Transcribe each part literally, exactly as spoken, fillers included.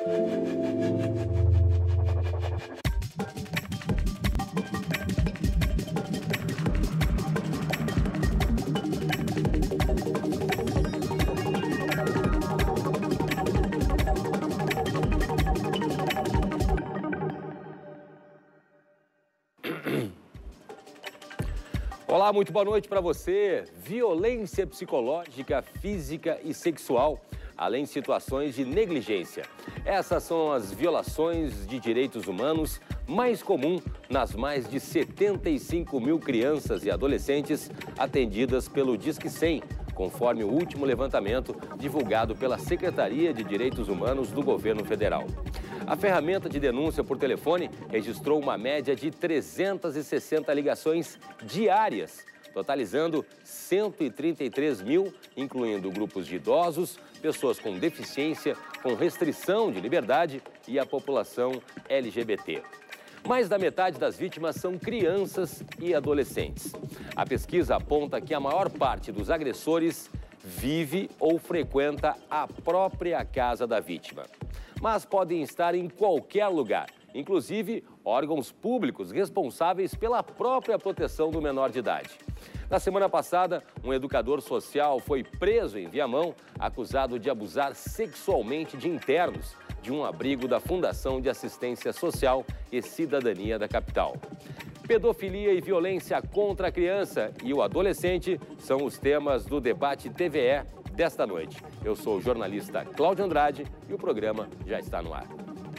Olá, muito boa noite para você. Violência psicológica, física e sexual, além de situações de negligência. Essas são as violações de direitos humanos mais comuns nas mais de setenta e cinco mil crianças e adolescentes atendidas pelo Disque cem, conforme o último levantamento divulgado pela Secretaria de Direitos Humanos do Governo Federal. A ferramenta de denúncia por telefone registrou uma média de trezentas e sessenta ligações diárias, totalizando cento e trinta e três mil, incluindo grupos de idosos, pessoas com deficiência, com restrição de liberdade e a população L G B T. Mais da metade das vítimas são crianças e adolescentes. A pesquisa aponta que a maior parte dos agressores vive ou frequenta a própria casa da vítima. Mas podem estar em qualquer lugar, inclusive órgãos públicos responsáveis pela própria proteção do menor de idade. Na semana passada, um educador social foi preso em Viamão, acusado de abusar sexualmente de internos de um abrigo da Fundação de Assistência Social e Cidadania da capital. Pedofilia e violência contra a criança e o adolescente são os temas do debate T V E desta noite. Eu sou o jornalista Cláudio Andrade e o programa já está no ar.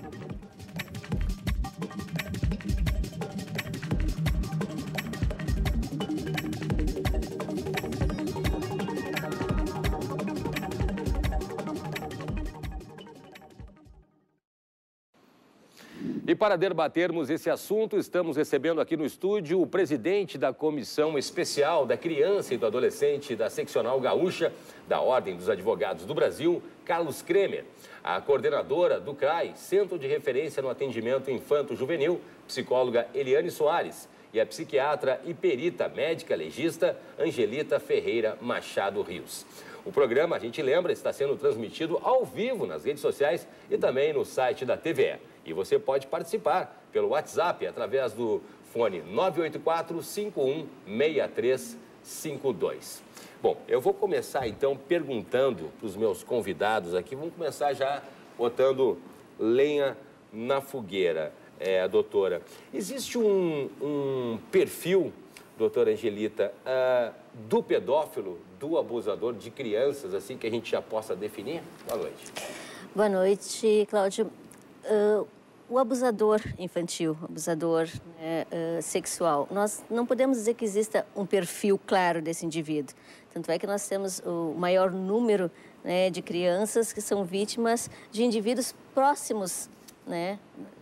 E para debatermos esse assunto, estamos recebendo aqui no estúdio o presidente da Comissão Especial da Criança e do Adolescente da Seccional Gaúcha da Ordem dos Advogados do Brasil, Carlos Kremer, a coordenadora do C R A I, Centro de Referência no Atendimento Infanto-Juvenil, psicóloga Eliane Soares, e a psiquiatra e perita médica legista Angelita Ferreira Machado Rios. O programa, a gente lembra, está sendo transmitido ao vivo nas redes sociais e também no site da T V E. E você pode participar pelo WhatsApp através do fone nove oito quatro, cinco um seis três cinco dois. Bom, eu vou começar então perguntando para os meus convidados aqui, vamos começar já botando lenha na fogueira, é, doutora. Existe um, um perfil, doutora Angelita, uh, do pedófilo, do abusador de crianças, assim que a gente já possa definir? Boa noite. Boa noite, Cláudio. Uh, o abusador infantil, abusador né, uh, sexual, nós não podemos dizer que exista um perfil claro desse indivíduo. Tanto é que nós temos o maior número né, de crianças que são vítimas de indivíduos próximos, né?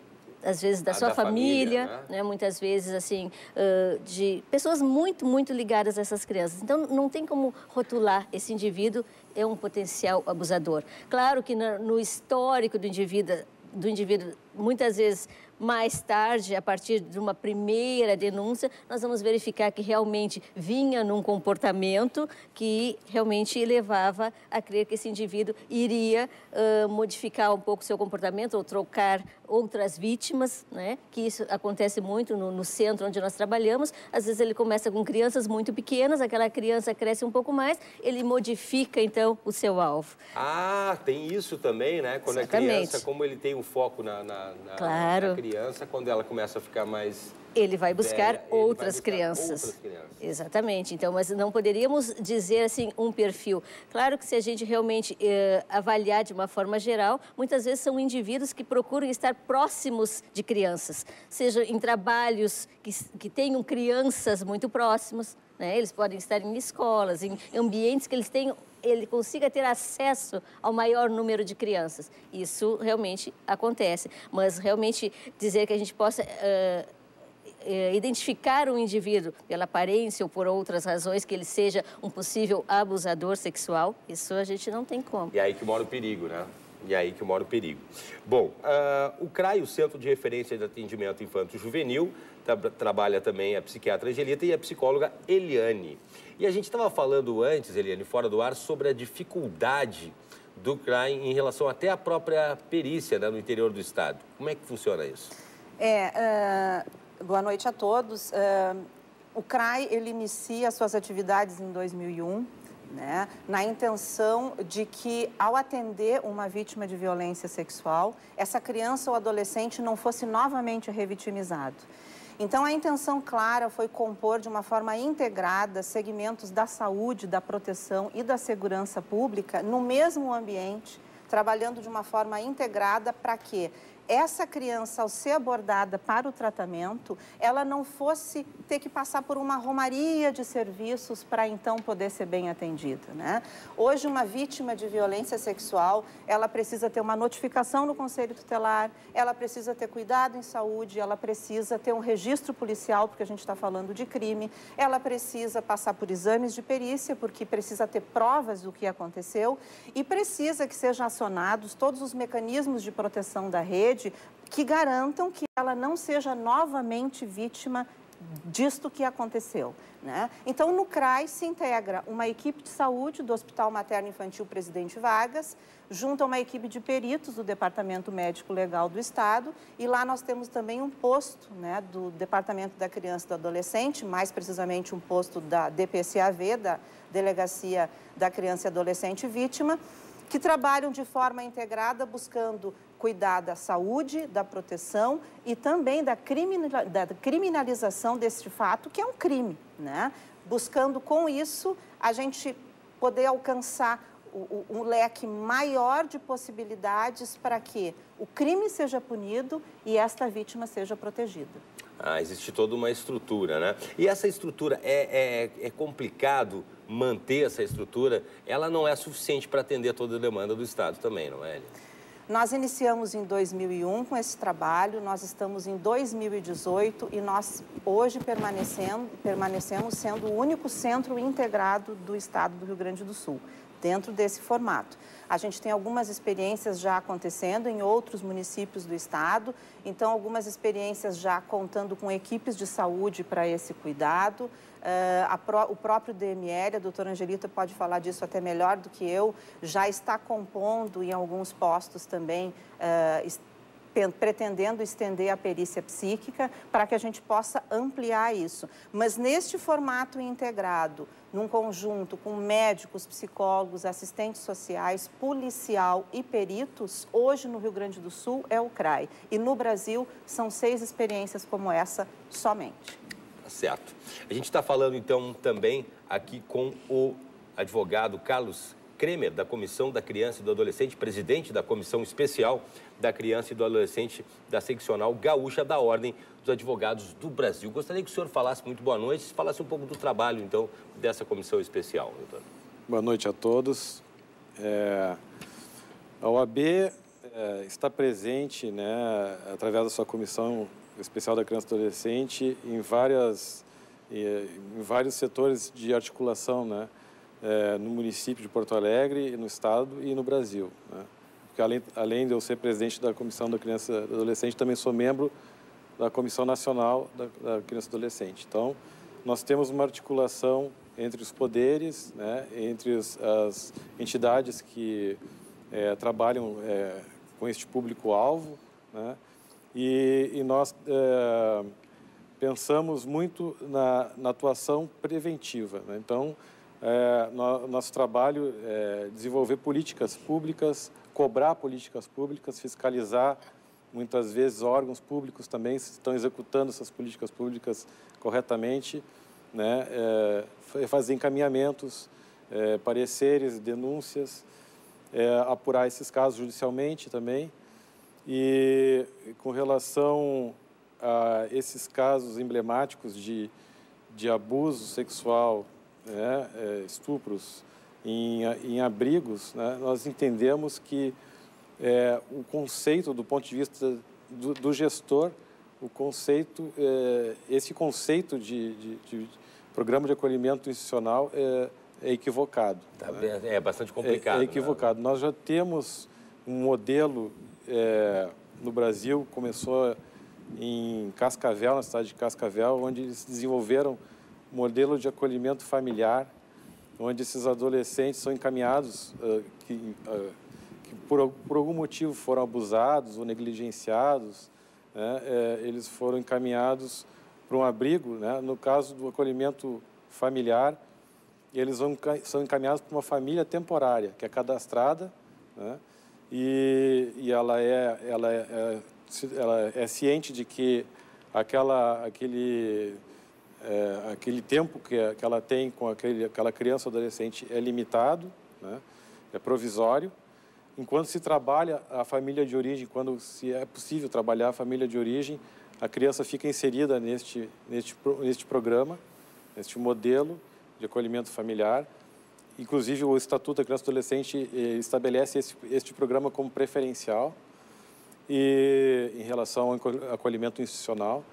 Às vezes da a sua da família, família né? Né? Muitas vezes assim, uh, de pessoas muito, muito ligadas a essas crianças. Então, não tem como rotular esse indivíduo é um potencial abusador. Claro que no, no histórico do indivíduo, do indivíduo, muitas vezes mais tarde, a partir de uma primeira denúncia, nós vamos verificar que realmente vinha num comportamento que realmente levava a crer que esse indivíduo iria uh, modificar um pouco seu comportamento ou trocar outras vítimas, né? Que isso acontece muito no, no centro onde nós trabalhamos. Às vezes ele começa com crianças muito pequenas, aquela criança cresce um pouco mais, ele modifica então o seu alvo. Ah, tem isso também, né? Quando Exatamente. É criança, como ele tem um foco na, na, na, claro. na criança, quando ela começa a ficar mais... Ele vai buscar, velha, outras, ele vai buscar crianças. outras crianças. Exatamente. Então, mas não poderíamos dizer assim um perfil. Claro que se a gente realmente eh, avaliar de uma forma geral, muitas vezes são indivíduos que procuram estar próximos de crianças, seja em trabalhos que, que tenham crianças muito próximos, né? Eles podem estar em escolas, em ambientes que eles tenham ele consiga ter acesso ao maior número de crianças. Isso realmente acontece. Mas realmente dizer que a gente possa uh, uh, identificar um indivíduo pela aparência ou por outras razões, que ele seja um possível abusador sexual, isso a gente não tem como. E aí que mora o perigo, né? E aí que mora o perigo. Bom, uh, o C R A I, o Centro de Referência de Atendimento Infanto-Juvenil, tra trabalha também a psiquiatra Angelita e a psicóloga Eliane. E a gente estava falando antes, Eliane, fora do ar, sobre a dificuldade do C R A I em relação até à própria perícia, né, no interior do estado. Como é que funciona isso? É, uh, boa noite a todos. Uh, o C R A I, ele inicia suas atividades em dois mil e um, né, na intenção de que, ao atender uma vítima de violência sexual, essa criança ou adolescente não fosse novamente revitimizado. Então, a intenção clara foi compor de uma forma integrada segmentos da saúde, da proteção e da segurança pública no mesmo ambiente, trabalhando de uma forma integrada para que essa criança, ao ser abordada para o tratamento, ela não fosse ter que passar por uma romaria de serviços para então poder ser bem atendida, né? Hoje, uma vítima de violência sexual, ela precisa ter uma notificação no Conselho Tutelar, ela precisa ter cuidado em saúde, ela precisa ter um registro policial, porque a gente está falando de crime, ela precisa passar por exames de perícia, porque precisa ter provas do que aconteceu e precisa que sejam acionados todos os mecanismos de proteção da rede que garantam que ela não seja novamente vítima disto que aconteceu, né? Então, no C R A I se integra uma equipe de saúde do Hospital Materno Infantil Presidente Vargas, junto a uma equipe de peritos do Departamento Médico Legal do Estado, e lá nós temos também um posto, né, do Departamento da Criança e do Adolescente, mais precisamente um posto da D P C A V, da Delegacia da Criança e Adolescente Vítima, que trabalham de forma integrada buscando cuidar da saúde, da proteção e também da criminalização desse fato, que é um crime, né? Buscando com isso a gente poder alcançar um leque maior de possibilidades para que o crime seja punido e esta vítima seja protegida. Ah, existe toda uma estrutura, né? E essa estrutura, é, é, é complicado manter essa estrutura? Ela não é suficiente para atender toda a demanda do Estado também, não é, Elia? Nós iniciamos em dois mil e um com esse trabalho, nós estamos em dois mil e dezoito e nós hoje permanecendo, permanecemos sendo o único centro integrado do Estado do Rio Grande do Sul, dentro desse formato. A gente tem algumas experiências já acontecendo em outros municípios do estado, então algumas experiências já contando com equipes de saúde para esse cuidado. Uh, a pró o próprio D M L, a doutora Angelita pode falar disso até melhor do que eu, já está compondo em alguns postos também, uh, pretendendo estender a perícia psíquica para que a gente possa ampliar isso. Mas neste formato integrado, num conjunto com médicos, psicólogos, assistentes sociais, policial e peritos, hoje no Rio Grande do Sul é o C R A I. E no Brasil são seis experiências como essa somente. Tá certo. A gente está falando então também aqui com o advogado Carlos Kremer, da Comissão da Criança e do Adolescente, presidente da Comissão Especial da Criança e do Adolescente da Seccional Gaúcha da Ordem dos Advogados do Brasil. Gostaria que o senhor falasse, muito boa noite, falasse um pouco do trabalho, então, dessa comissão especial, doutor. Boa noite a todos. É, a O A B é, está presente, né, através da sua Comissão Especial da Criança e do Adolescente, em, várias, em vários setores de articulação, né, é, no município de Porto Alegre, no estado e no Brasil, né? Porque além, além de eu ser presidente da Comissão da Criança e do Adolescente, também sou membro da Comissão Nacional da, da Criança e do Adolescente. Então, nós temos uma articulação entre os poderes, né, entre os, as entidades que é, trabalham é, com este público-alvo, né, e, e nós é, pensamos muito na, na atuação preventiva, né? Então, é, no, nosso trabalho é desenvolver políticas públicas, cobrar políticas públicas, fiscalizar, muitas vezes órgãos públicos também estão executando essas políticas públicas corretamente, né? É, fazer encaminhamentos, é, pareceres, denúncias, é, apurar esses casos judicialmente também. E com relação a esses casos emblemáticos de, de abuso sexual, né, é, estupros em, em abrigos, né, nós entendemos que é, o conceito, do ponto de vista do, do gestor, o conceito, é, esse conceito de, de, de programa de acolhimento institucional é, é equivocado. Tá, né? É bastante complicado. É, é equivocado. Né? Nós já temos um modelo é, no Brasil, começou em Cascavel, na cidade de Cascavel, onde eles desenvolveram um modelo de acolhimento familiar, onde esses adolescentes são encaminhados, uh, que, uh, que por, por algum motivo foram abusados ou negligenciados, né, é, eles foram encaminhados para um abrigo, né? No caso do acolhimento familiar, eles vão, são encaminhados para uma família temporária, que é cadastrada, né? e, e ela, é, ela, é, é, ela é ciente de que aquela, aquele, é, aquele tempo que, que ela tem com aquele, aquela criança ou adolescente é limitado, né? É provisório. Enquanto se trabalha a família de origem, quando se é possível trabalhar a família de origem, a criança fica inserida neste, neste, neste programa, neste modelo de acolhimento familiar. Inclusive, o Estatuto da Criança e Adolescente estabelece esse, este programa como preferencial e, em relação ao acolhimento institucional.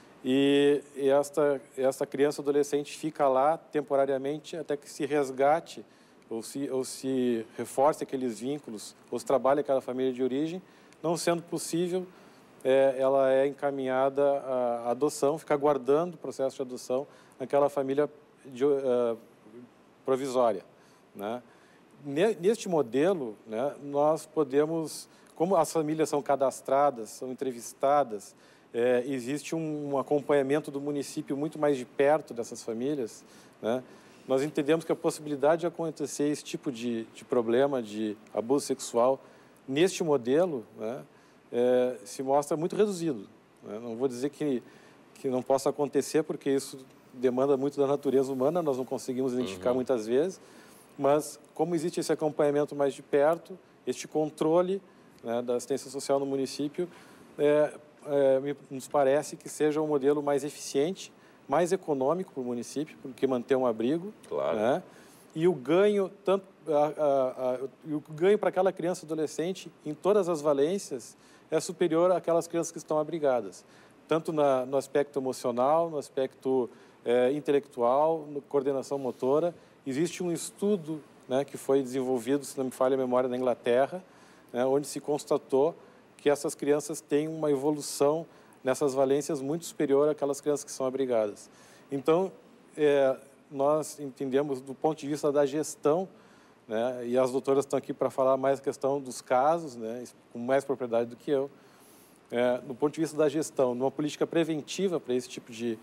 E, e esta, esta criança ou adolescente fica lá temporariamente até que se resgate ou se, ou se reforce aqueles vínculos, ou se trabalhe aquela família de origem. Não sendo possível, é, ela é encaminhada à adoção, fica aguardando o processo de adoção naquela família de, uh, provisória, né? Neste modelo, né, nós podemos, como as famílias são cadastradas, são entrevistadas, é, existe um, um acompanhamento do município muito mais de perto dessas famílias, né? Nós entendemos que a possibilidade de acontecer esse tipo de, de problema de abuso sexual neste modelo, né, é, se mostra muito reduzido, né? Não vou dizer que, que não possa acontecer, porque isso demanda muito da natureza humana, nós não conseguimos identificar uhum. muitas vezes, mas como existe esse acompanhamento mais de perto, este controle, né, da assistência social no município, é, é, nos parece que seja um modelo mais eficiente, mais econômico para o município, porque manter um abrigo, claro. Né? E o ganho, tanto, a, a, a, o ganho para aquela criança e adolescente, em todas as valências, é superior àquelas crianças que estão abrigadas, tanto na, no aspecto emocional, no aspecto é, intelectual, na coordenação motora. Existe um estudo, né, que foi desenvolvido, se não me falha a memória, na Inglaterra, né, onde se constatou que essas crianças têm uma evolução nessas valências muito superior àquelas crianças que são abrigadas. Então, é, nós entendemos do ponto de vista da gestão, né, e as doutoras estão aqui para falar mais a questão dos casos, né, com mais propriedade do que eu, é, do ponto de vista da gestão, numa política preventiva para esse tipo de,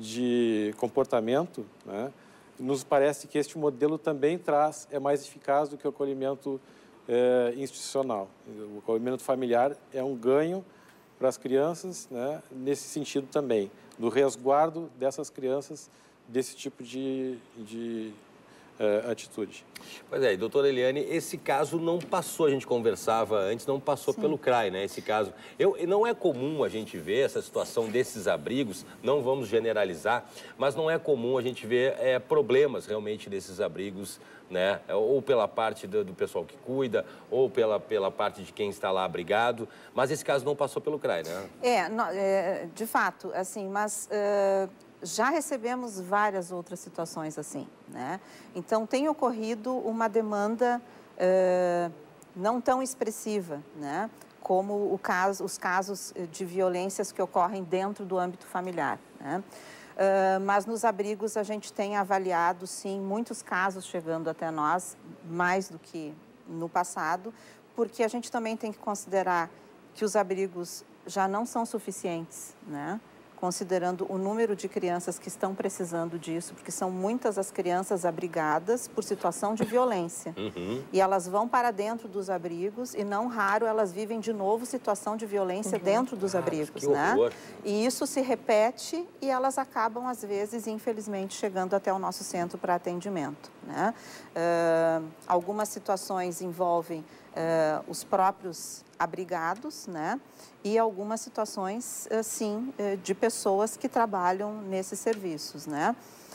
de comportamento, né, nos parece que este modelo também traz, é mais eficaz do que o acolhimento é, institucional. O acolhimento familiar é um ganho para as crianças, né, nesse sentido também, do resguardo dessas crianças desse tipo de, de uh, atitude. Pois é, doutora Eliane, esse caso não passou, a gente conversava antes, não passou Sim. pelo C R A I, né, esse caso. Eu, não é comum a gente ver essa situação desses abrigos, não vamos generalizar, mas não é comum a gente ver é, problemas realmente desses abrigos, né, ou pela parte do, do pessoal que cuida, ou pela, pela parte de quem está lá abrigado, mas esse caso não passou pelo C R A I, né? É, não, é de fato, assim, mas... Uh... já recebemos várias outras situações assim, né? Então, tem ocorrido uma demanda uh, não tão expressiva, né? Como o caso, os casos de violências que ocorrem dentro do âmbito familiar, né? Uh, mas nos abrigos a gente tem avaliado, sim, muitos casos chegando até nós, mais do que no passado, porque a gente também tem que considerar que os abrigos já não são suficientes, né? Considerando o número de crianças que estão precisando disso, porque são muitas as crianças abrigadas por situação de violência. Uhum. E elas vão para dentro dos abrigos e, não raro, elas vivem de novo situação de violência uhum. dentro dos ah, abrigos, né? E isso se repete e elas acabam, às vezes, infelizmente, chegando até o nosso centro para atendimento, né? Uh, algumas situações envolvem uh, os próprios abrigados, né? E algumas situações, sim, de pessoas que trabalham nesses serviços, né?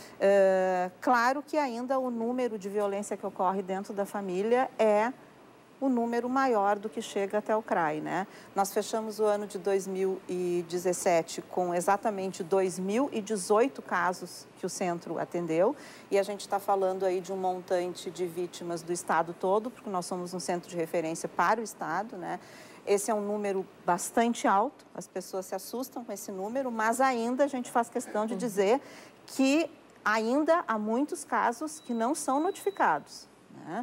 É, claro que ainda o número de violência que ocorre dentro da família é o número maior do que chega até o C R A I, né? Nós fechamos o ano de dois mil e dezessete com exatamente dois mil e dezoito casos que o centro atendeu, e a gente está falando aí de um montante de vítimas do estado todo, porque nós somos um centro de referência para o estado, né? Esse é um número bastante alto, as pessoas se assustam com esse número, mas ainda a gente faz questão de dizer que ainda há muitos casos que não são notificados, né?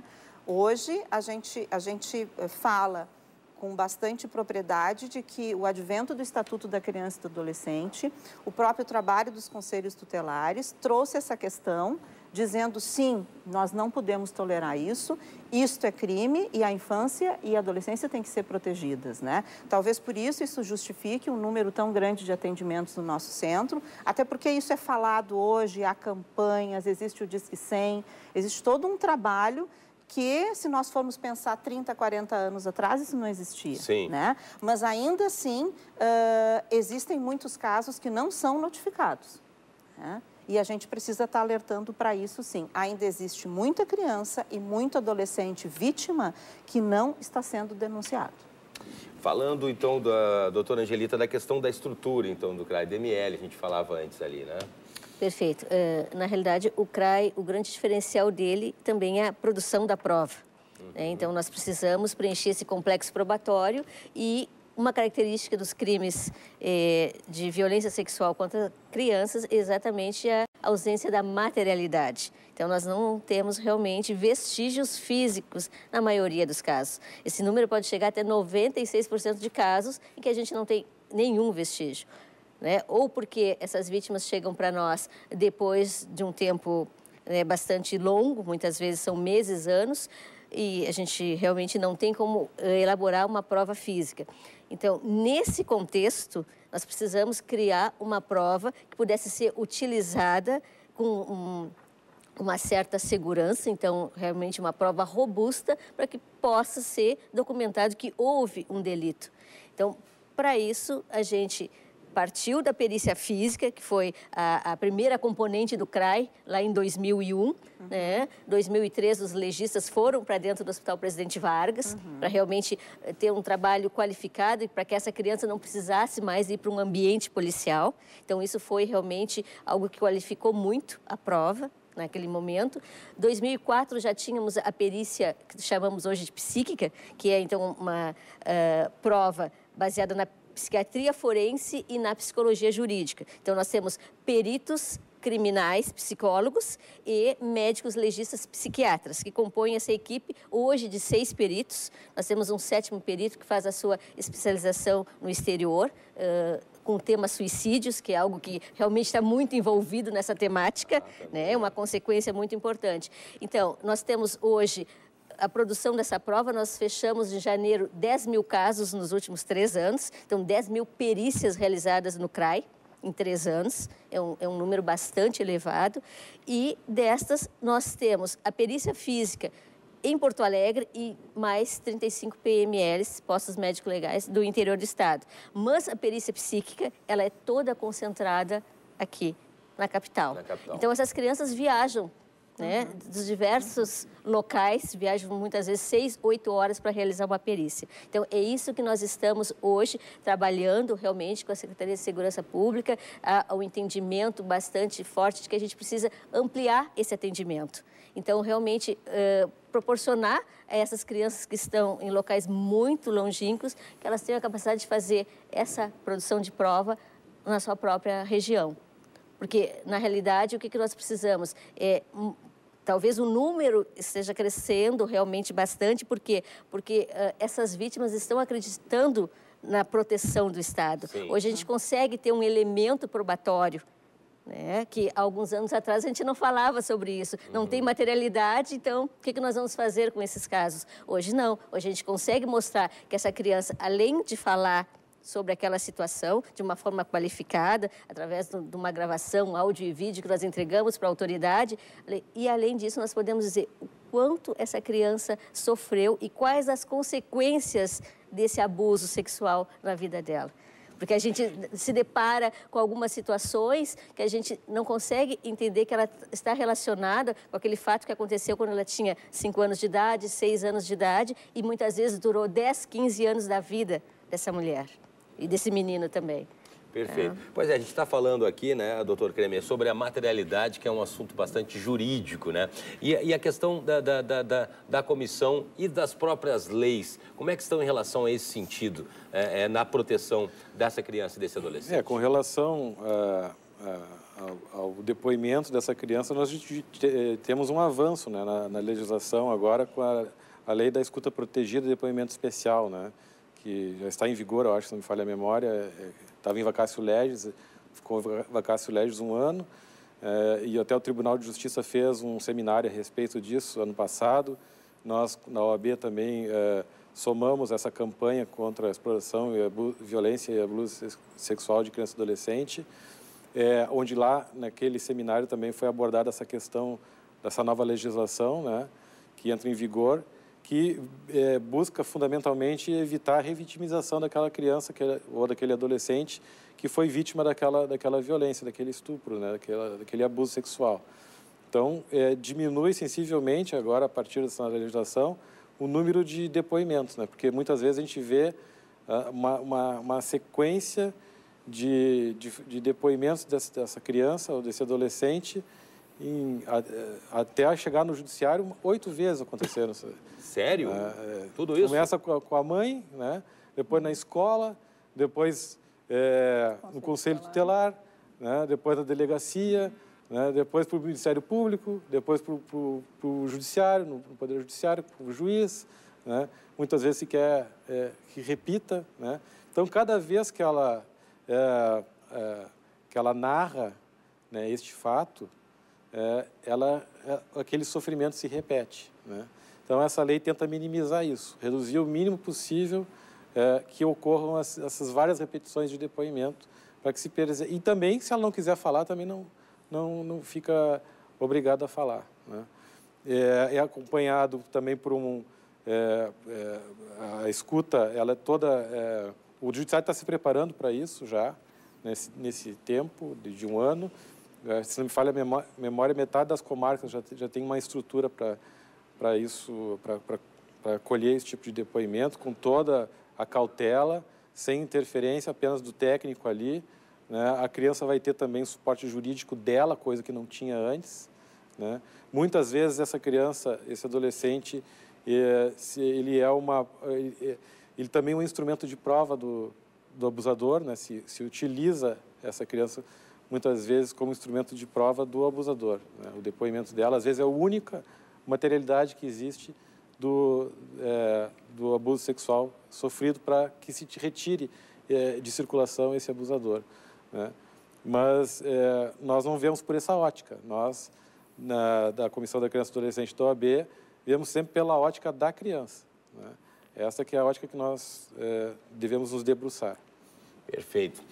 Hoje, a gente, a gente fala com bastante propriedade de que o advento do Estatuto da Criança e do Adolescente, o próprio trabalho dos conselhos tutelares trouxe essa questão, dizendo sim, nós não podemos tolerar isso, isto é crime e a infância e a adolescência têm que ser protegidas, né? Talvez por isso isso justifique um número tão grande de atendimentos no nosso centro, até porque isso é falado hoje, há campanhas, existe o Disque cem, existe todo um trabalho que, se nós formos pensar trinta, quarenta anos atrás, isso não existia. Sim. Né? Mas, ainda assim, uh, existem muitos casos que não são notificados. Né? E a gente precisa estar alertando para isso, sim. Ainda existe muita criança e muito adolescente vítima que não está sendo denunciado. Falando, então, da doutora Angelita, da questão da estrutura, então, do CRAI D M L, a gente falava antes ali, né? Perfeito. Uh, na realidade, o CRAI, o grande diferencial dele também é a produção da prova. Uhum. Né? Então, nós precisamos preencher esse complexo probatório e uma característica dos crimes eh, de violência sexual contra crianças é exatamente a ausência da materialidade. Então, nós não temos realmente vestígios físicos na maioria dos casos. Esse número pode chegar até noventa e seis por cento de casos em que a gente não tem nenhum vestígio. Né? Ou porque essas vítimas chegam para nós depois de um tempo né, bastante longo, muitas vezes são meses, anos, e a gente realmente não tem como elaborar uma prova física. Então, nesse contexto, nós precisamos criar uma prova que pudesse ser utilizada com um, uma certa segurança, então, realmente uma prova robusta para que possa ser documentado que houve um delito. Então, para isso, a gente partiu da perícia física, que foi a, a primeira componente do CRAI, lá em dois mil e um. Uhum. Né? Em dois mil e três, os legistas foram para dentro do Hospital Presidente Vargas, uhum. para realmente ter um trabalho qualificado e para que essa criança não precisasse mais ir para um ambiente policial. Então, isso foi realmente algo que qualificou muito a prova naquele momento. Em dois mil e quatro, já tínhamos a perícia, que chamamos hoje de psíquica, que é, então, uma uh, prova baseada na psiquiatria forense e na psicologia jurídica. Então, nós temos peritos criminais, psicólogos e médicos legistas psiquiatras, que compõem essa equipe hoje de seis peritos. Nós temos um sétimo perito que faz a sua especialização no exterior, uh, com o tema suicídios, que é algo que realmente está muito envolvido nessa temática, né? É uma consequência muito importante. Então, nós temos hoje a produção dessa prova, nós fechamos em janeiro dez mil casos nos últimos três anos, então dez mil perícias realizadas no CRAI em três anos, é um, é um número bastante elevado, e destas nós temos a perícia física em Porto Alegre e mais trinta e cinco P M Ls, postos médico-legais, do interior do estado. Mas a perícia psíquica, ela é toda concentrada aqui, na capital. Na capital. Então, essas crianças viajam, né, uhum. dos diversos locais, viajam muitas vezes seis, oito horas para realizar uma perícia. Então, é isso que nós estamos hoje trabalhando realmente com a Secretaria de Segurança Pública, a, o entendimento bastante forte de que a gente precisa ampliar esse atendimento. Então, realmente, uh, proporcionar a essas crianças que estão em locais muito longínquos, que elas tenham a capacidade de fazer essa produção de prova na sua própria região. Porque, na realidade, o que nós precisamos é, um, talvez o número esteja crescendo realmente bastante, por quê? Porque uh, essas vítimas estão acreditando na proteção do Estado. Sim. Hoje a gente consegue ter um elemento probatório, né, que há alguns anos atrás a gente não falava sobre isso. Uhum. Não tem materialidade, então o que nós vamos fazer com esses casos? Hoje não. Hoje a gente consegue mostrar que essa criança, além de falar sobre aquela situação de uma forma qualificada, através de uma gravação, áudio e vídeo que nós entregamos para a autoridade. E, além disso, nós podemos dizer o quanto essa criança sofreu e quais as consequências desse abuso sexual na vida dela. Porque a gente se depara com algumas situações que a gente não consegue entender que ela está relacionada com aquele fato que aconteceu quando ela tinha cinco anos de idade, seis anos de idade, e muitas vezes durou dez, quinze anos da vida dessa mulher. E desse menino também. Perfeito. É. Pois é, a gente está falando aqui, né, doutor Kremer, sobre a materialidade, que é um assunto bastante jurídico, né? E, e a questão da, da, da, da, da comissão e das próprias leis, como é que estão em relação a esse sentido, é, é, na proteção dessa criança e desse adolescente? É, com relação ao, ao depoimento dessa criança, nós temos um avanço, né, na, na legislação agora com a, a lei da escuta protegida e depoimento especial, né, que já está em vigor, eu acho, se não me falha a memória, estava em vacácio legis, ficou em vacácio legis um ano, é, e até o Tribunal de Justiça fez um seminário a respeito disso ano passado. Nós, na O A B, também é, somamos essa campanha contra a exploração, e a violência e abuso sexual de criança e adolescente, é, onde lá, naquele seminário, também foi abordada essa questão dessa nova legislação, né, que entra em vigor, que é, busca fundamentalmente evitar a revitimização daquela criança que, ou daquele adolescente que foi vítima daquela, daquela violência, daquele estupro, né, daquela, daquele abuso sexual. Então, é, diminui sensivelmente agora, a partir dessa legislação, o número de depoimentos, né, porque muitas vezes a gente vê uh, uma, uma, uma sequência de, de, de depoimentos dessa, dessa criança ou desse adolescente em, a, até chegar no judiciário, oito vezes aconteceram. Sério? É, Tudo isso? Começa com a, com a mãe, né? Depois na escola, depois é, no Conselho Tutelar, né? Depois na delegacia, né? Depois para o Ministério Público, depois para o Judiciário, no, no Poder Judiciário, para o juiz, né? Muitas vezes se quer é, que repita, né? Então, cada vez que ela, é, é, que ela narra, né, este fato, é, ela, é, aquele sofrimento se repete, né? Então, essa lei tenta minimizar isso, reduzir o mínimo possível é, que ocorram as, essas várias repetições de depoimento, para que se preserve. E também, se ela não quiser falar, também não, não, não fica obrigada a falar, né? É, é acompanhado também por um... É, é, a escuta, ela é toda... É, o Judiciário está se preparando para isso já, nesse, nesse tempo de, de um ano. É, se não me falha a memória, metade das comarcas já, já tem uma estrutura para... para isso, para colher esse tipo de depoimento, com toda a cautela, sem interferência apenas do técnico ali, né? A criança vai ter também o suporte jurídico dela, coisa que não tinha antes, né? Muitas vezes essa criança, esse adolescente, é, se ele é uma, ele, ele também é um instrumento de prova do, do abusador, né? Se, se utiliza essa criança muitas vezes como instrumento de prova do abusador, né? O depoimento dela, às vezes, é a única materialidade que existe do, é, do abuso sexual sofrido para que se retire é, de circulação esse abusador, né? Mas é, nós não vemos por essa ótica. Nós, na, da Comissão da Criança e Adolescente da O A B, vemos sempre pela ótica da criança, né? Essa que é a ótica que nós é, devemos nos debruçar. Perfeito.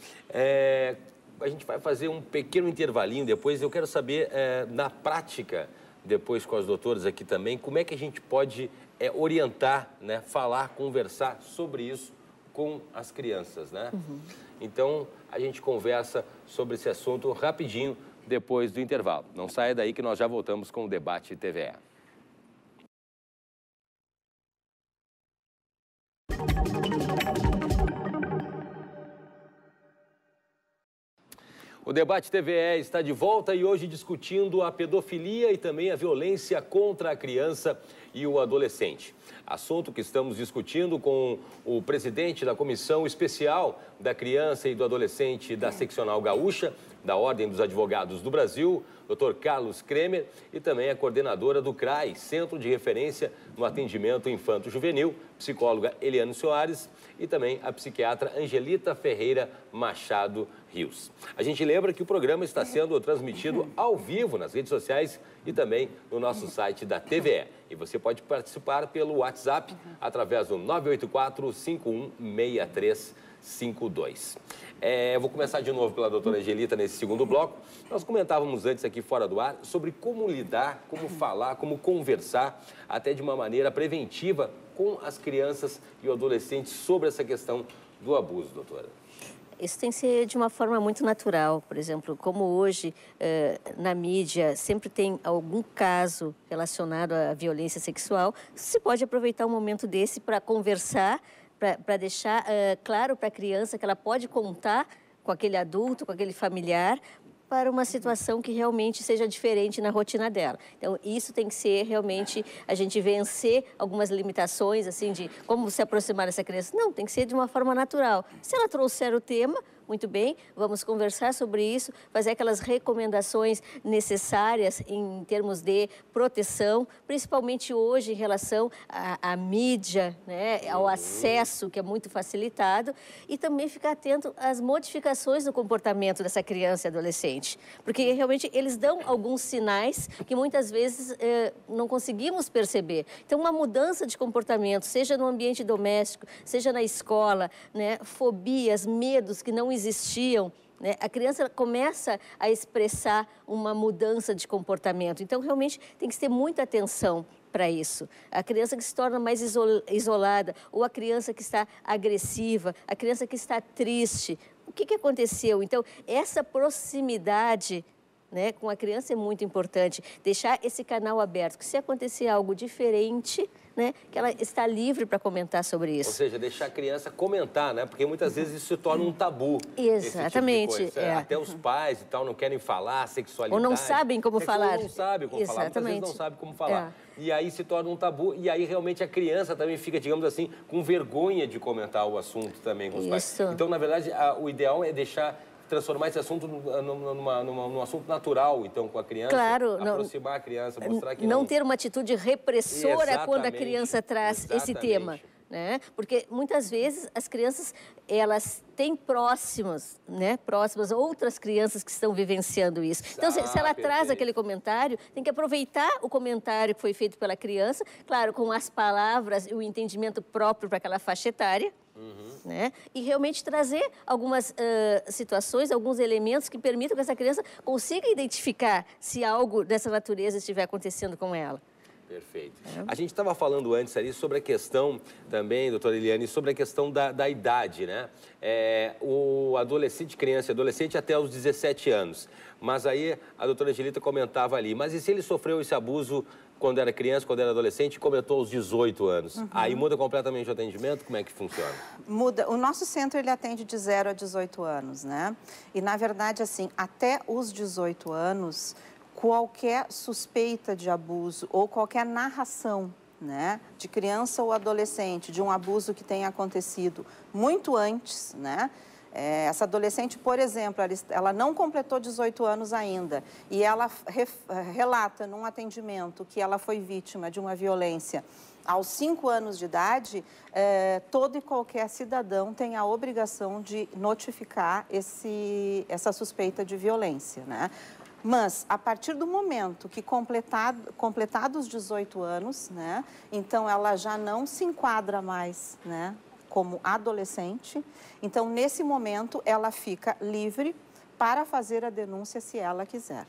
É, a gente vai fazer um pequeno intervalinho depois. Eu quero saber, é, na prática, depois com as doutoras aqui também, como é que a gente pode é, orientar, né, falar, conversar sobre isso com as crianças, né? Uhum. Então, a gente conversa sobre esse assunto rapidinho depois do intervalo. Não saia daí que nós já voltamos com o Debate T V E. O Debate T V E está de volta e hoje discutindo a pedofilia e também a violência contra a criança e o adolescente. Assunto que estamos discutindo com o presidente da Comissão Especial da Criança e do Adolescente da Seccional Gaúcha, da Ordem dos Advogados do Brasil, doutor Carlos Kremer, e também a coordenadora do C R A I, Centro de Referência no Atendimento Infanto-Juvenil, psicóloga Eliane Soares, e também a psiquiatra Angelita Ferreira Machado Rios. A gente lembra que o programa está sendo transmitido ao vivo nas redes sociais e também no nosso site da T V E. E você pode participar pelo WhatsApp através do nove oito quatro, cinco um seis três cinco dois. É, eu vou começar de novo pela doutora Angelita nesse segundo bloco. Nós comentávamos antes aqui fora do ar sobre como lidar, como falar, como conversar, até de uma maneira preventiva com as crianças e adolescentes sobre essa questão do abuso, doutora. Isso tem que ser de uma forma muito natural. Por exemplo, como hoje eh, na mídia sempre tem algum caso relacionado à violência sexual, se pode aproveitar um momento desse para conversar, para deixar uh, claro para a criança que ela pode contar com aquele adulto, com aquele familiar, para uma situação que realmente seja diferente na rotina dela. Então, isso tem que ser realmente a gente vencer algumas limitações, assim, de como se aproximar dessa criança. Não, tem que ser de uma forma natural. Se ela trouxer o tema, muito bem, vamos conversar sobre isso, fazer aquelas recomendações necessárias em termos de proteção, principalmente hoje em relação à, à mídia, né, ao acesso, que é muito facilitado, e também ficar atento às modificações do comportamento dessa criança e adolescente, porque realmente eles dão alguns sinais que muitas vezes eh, não conseguimos perceber. Então, uma mudança de comportamento, seja no ambiente doméstico, seja na escola, né, fobias, medos que não existiam, né, a criança começa a expressar uma mudança de comportamento. Então, realmente, tem que ter muita atenção para isso. A criança que se torna mais isolada, ou a criança que está agressiva, a criança que está triste. O que, que aconteceu? Então, essa proximidade, né, com a criança é muito importante. Deixar esse canal aberto, que se acontecer algo diferente, né, que ela está livre para comentar sobre isso. Ou seja, deixar a criança comentar, né? Porque muitas vezes isso se torna um tabu. Exatamente. Tipo é. Até os pais e tal não querem falar sexualidade. Ou não sabem como falar. Ou não sabem como falar. Muitas vezes não sabem como falar. É. E aí se torna um tabu. E aí realmente a criança também fica, digamos assim, com vergonha de comentar o assunto também com os isso. pais. Então, na verdade, a, o ideal é deixar... transformar esse assunto numa, numa, numa, num assunto natural, então, com a criança. Claro. Aproximar não, a criança, mostrar que não... não... ter uma atitude repressora Exatamente, quando a criança traz exatamente. esse tema. Né? Porque muitas vezes as crianças, elas têm próximas, né? Próximas outras crianças que estão vivenciando isso. Então, se, se ela perfeito. traz aquele comentário, tem que aproveitar o comentário que foi feito pela criança, claro, com as palavras e o entendimento próprio para aquela faixa etária. Uhum. Né? E realmente trazer algumas uh, situações, alguns elementos que permitam que essa criança consiga identificar se algo dessa natureza estiver acontecendo com ela. Perfeito. É. A gente estava falando antes ali sobre a questão também, doutora Eliane, sobre a questão da, da idade, né? É, o adolescente, criança e adolescente até os dezessete anos. Mas aí a doutora Angelita comentava ali, mas e se ele sofreu esse abuso quando era criança, quando era adolescente, e comentou aos dezoito anos? Uhum. Aí muda completamente o atendimento? Como é que funciona? Muda. O nosso centro, ele atende de zero a dezoito anos, né? E, na verdade, assim, até os dezoito anos, qualquer suspeita de abuso ou qualquer narração, né, de criança ou adolescente, de um abuso que tenha acontecido muito antes, né? É, essa adolescente, por exemplo, ela, ela não completou dezoito anos ainda e ela re, relata num atendimento que ela foi vítima de uma violência aos cinco anos de idade, é, todo e qualquer cidadão tem a obrigação de notificar esse, essa suspeita de violência, né? Mas, a partir do momento que completado, completados os dezoito anos, né, então ela já não se enquadra mais, né, como adolescente. Então, nesse momento, ela fica livre para fazer a denúncia se ela quiser.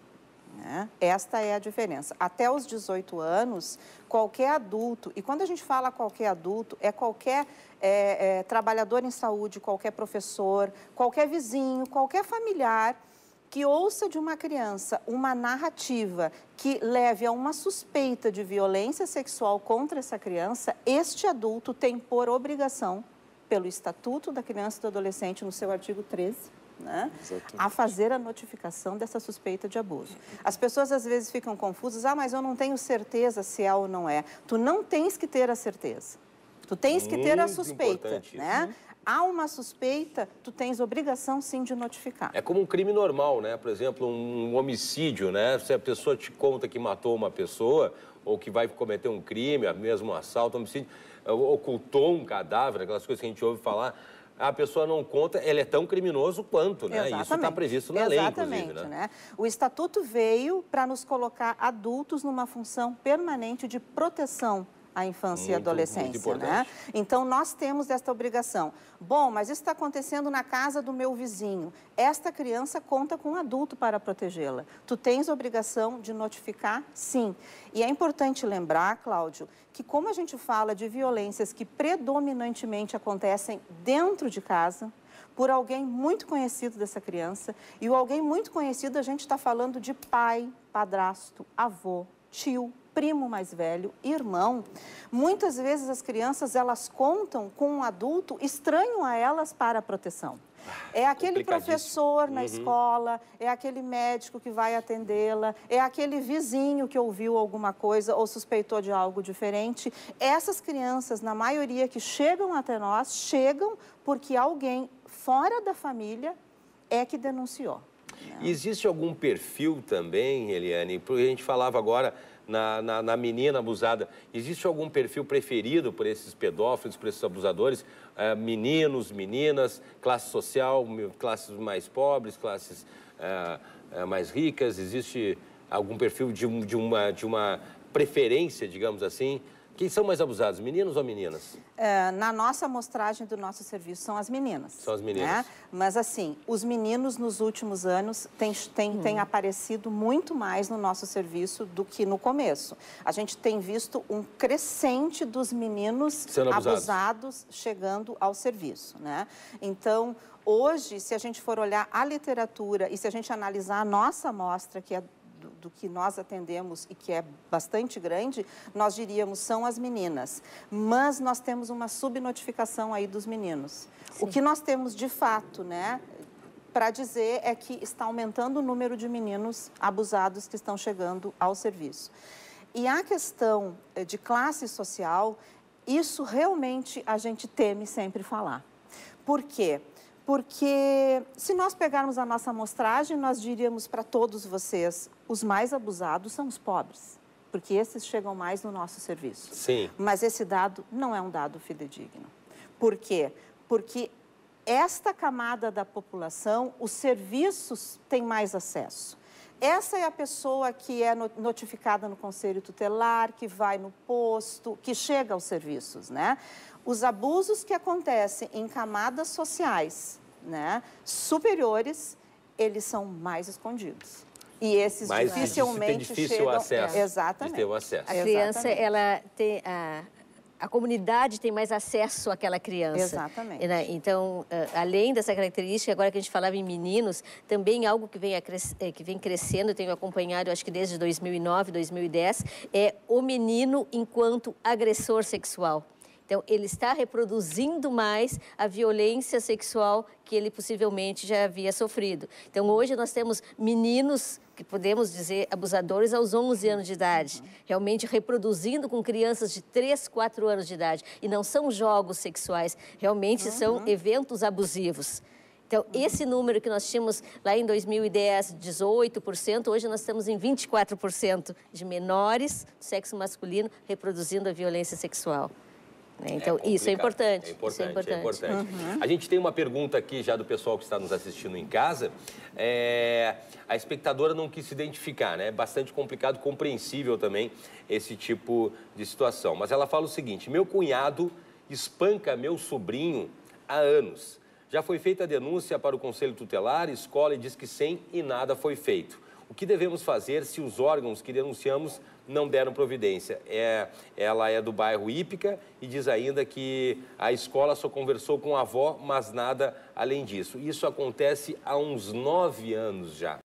Né? Esta é a diferença. Até os dezoito anos, qualquer adulto, e quando a gente fala qualquer adulto, é qualquer é, é, trabalhador em saúde, qualquer professor, qualquer vizinho, qualquer familiar que ouça de uma criança uma narrativa que leve a uma suspeita de violência sexual contra essa criança, este adulto tem por obrigação, pelo Estatuto da Criança e do Adolescente, no seu artigo treze, né, a fazer a notificação dessa suspeita de abuso. As pessoas às vezes ficam confusas, ah, mas eu não tenho certeza se é ou não é. Tu não tens que ter a certeza, tu tens que ter a suspeita, né? Há uma suspeita, tu tens obrigação, sim, de notificar. É como um crime normal, né? Por exemplo, um homicídio, né? Se a pessoa te conta que matou uma pessoa ou que vai cometer um crime, mesmo um assalto, um homicídio, ocultou um cadáver, aquelas coisas que a gente ouve falar, a pessoa não conta, ele é tão criminoso quanto, né? Exatamente. Isso está previsto na lei, inclusive, né? né? O Estatuto veio para nos colocar adultos numa função permanente de proteção à infância muito, e adolescência, né? Então, nós temos esta obrigação. Bom, mas isso está acontecendo na casa do meu vizinho. Esta criança conta com um adulto para protegê-la. Tu tens obrigação de notificar? Sim. E é importante lembrar, Cláudio, que como a gente fala de violências que predominantemente acontecem dentro de casa, por alguém muito conhecido dessa criança, e o alguém muito conhecido, a gente está falando de pai, padrasto, avô, tio, primo mais velho, irmão. Muitas vezes as crianças, elas contam com um adulto estranho a elas para a proteção. É aquele professor na uhum. escola, é aquele médico que vai atendê-la, é aquele vizinho que ouviu alguma coisa ou suspeitou de algo diferente. Essas crianças, na maioria que chegam até nós, chegam porque alguém fora da família é que denunciou. Existe algum perfil também, Eliane, porque a gente falava agora na, na, na menina abusada, existe algum perfil preferido por esses pedófilos, por esses abusadores? É, meninos, meninas, classe social, classes mais pobres, classes é, é, mais ricas? Existe algum perfil de, um, de, uma, de uma preferência, digamos assim? Quem são mais abusados, meninos ou meninas? É, na nossa amostragem do nosso serviço são as meninas. São as meninas. Né? Mas assim, os meninos nos últimos anos têm, têm, hum. têm aparecido muito mais no nosso serviço do que no começo. A gente tem visto um crescente dos meninos sendo abusados, abusados chegando ao serviço. Né? Então, hoje, se a gente for olhar a literatura e se a gente analisar a nossa amostra, que é do que nós atendemos e que é bastante grande, nós diríamos são as meninas. Mas nós temos uma subnotificação aí dos meninos. Sim. O que nós temos de fato, né, para dizer é que está aumentando o número de meninos abusados que estão chegando ao serviço. E a questão de classe social, isso realmente a gente teme sempre falar. Por quê? Porque se nós pegarmos a nossa amostragem, nós diríamos para todos vocês, os mais abusados são os pobres, porque esses chegam mais no nosso serviço. Sim. Mas esse dado não é um dado fidedigno. Por quê? Porque esta camada da população, os serviços têm mais acesso. Essa é a pessoa que é notificada no conselho tutelar, que vai no posto, que chega aos serviços, né? Os abusos que acontecem em camadas sociais, né, superiores, eles são mais escondidos. E esses mais dificilmente difícil chegam... o acesso. É, exatamente. De ter o acesso. A criança, ela tem... A... A comunidade tem mais acesso àquela criança. Exatamente. Né? Então, além dessa característica, agora que a gente falava em meninos, também algo que vem, a cres... que vem crescendo, eu tenho acompanhado, acho que desde dois mil e nove, dois mil e dez, é o menino enquanto agressor sexual. Então, ele está reproduzindo mais a violência sexual que ele possivelmente já havia sofrido. Então, hoje nós temos meninos, que podemos dizer abusadores, aos onze anos de idade, realmente reproduzindo com crianças de três, quatro anos de idade. E não são jogos sexuais, realmente são eventos abusivos. Então, esse número que nós tínhamos lá em dois mil e dez, dezoito por cento, hoje nós estamos em vinte e quatro por cento de menores do sexo masculino reproduzindo a violência sexual. Então, é isso é importante. É importante, isso é importante. É importante. Uhum. A gente tem uma pergunta aqui já do pessoal que está nos assistindo em casa. É... A espectadora não quis se identificar, né? É bastante complicado, compreensível também esse tipo de situação. Mas ela fala o seguinte: meu cunhado espanca meu sobrinho há anos. Já foi feita a denúncia para o Conselho Tutelar, escola, e diz que sim e nada foi feito. O que devemos fazer se os órgãos que denunciamos não deram providência? É, ela é do bairro Ípica e diz ainda que a escola só conversou com a avó, mas nada além disso. Isso acontece há uns nove anos já.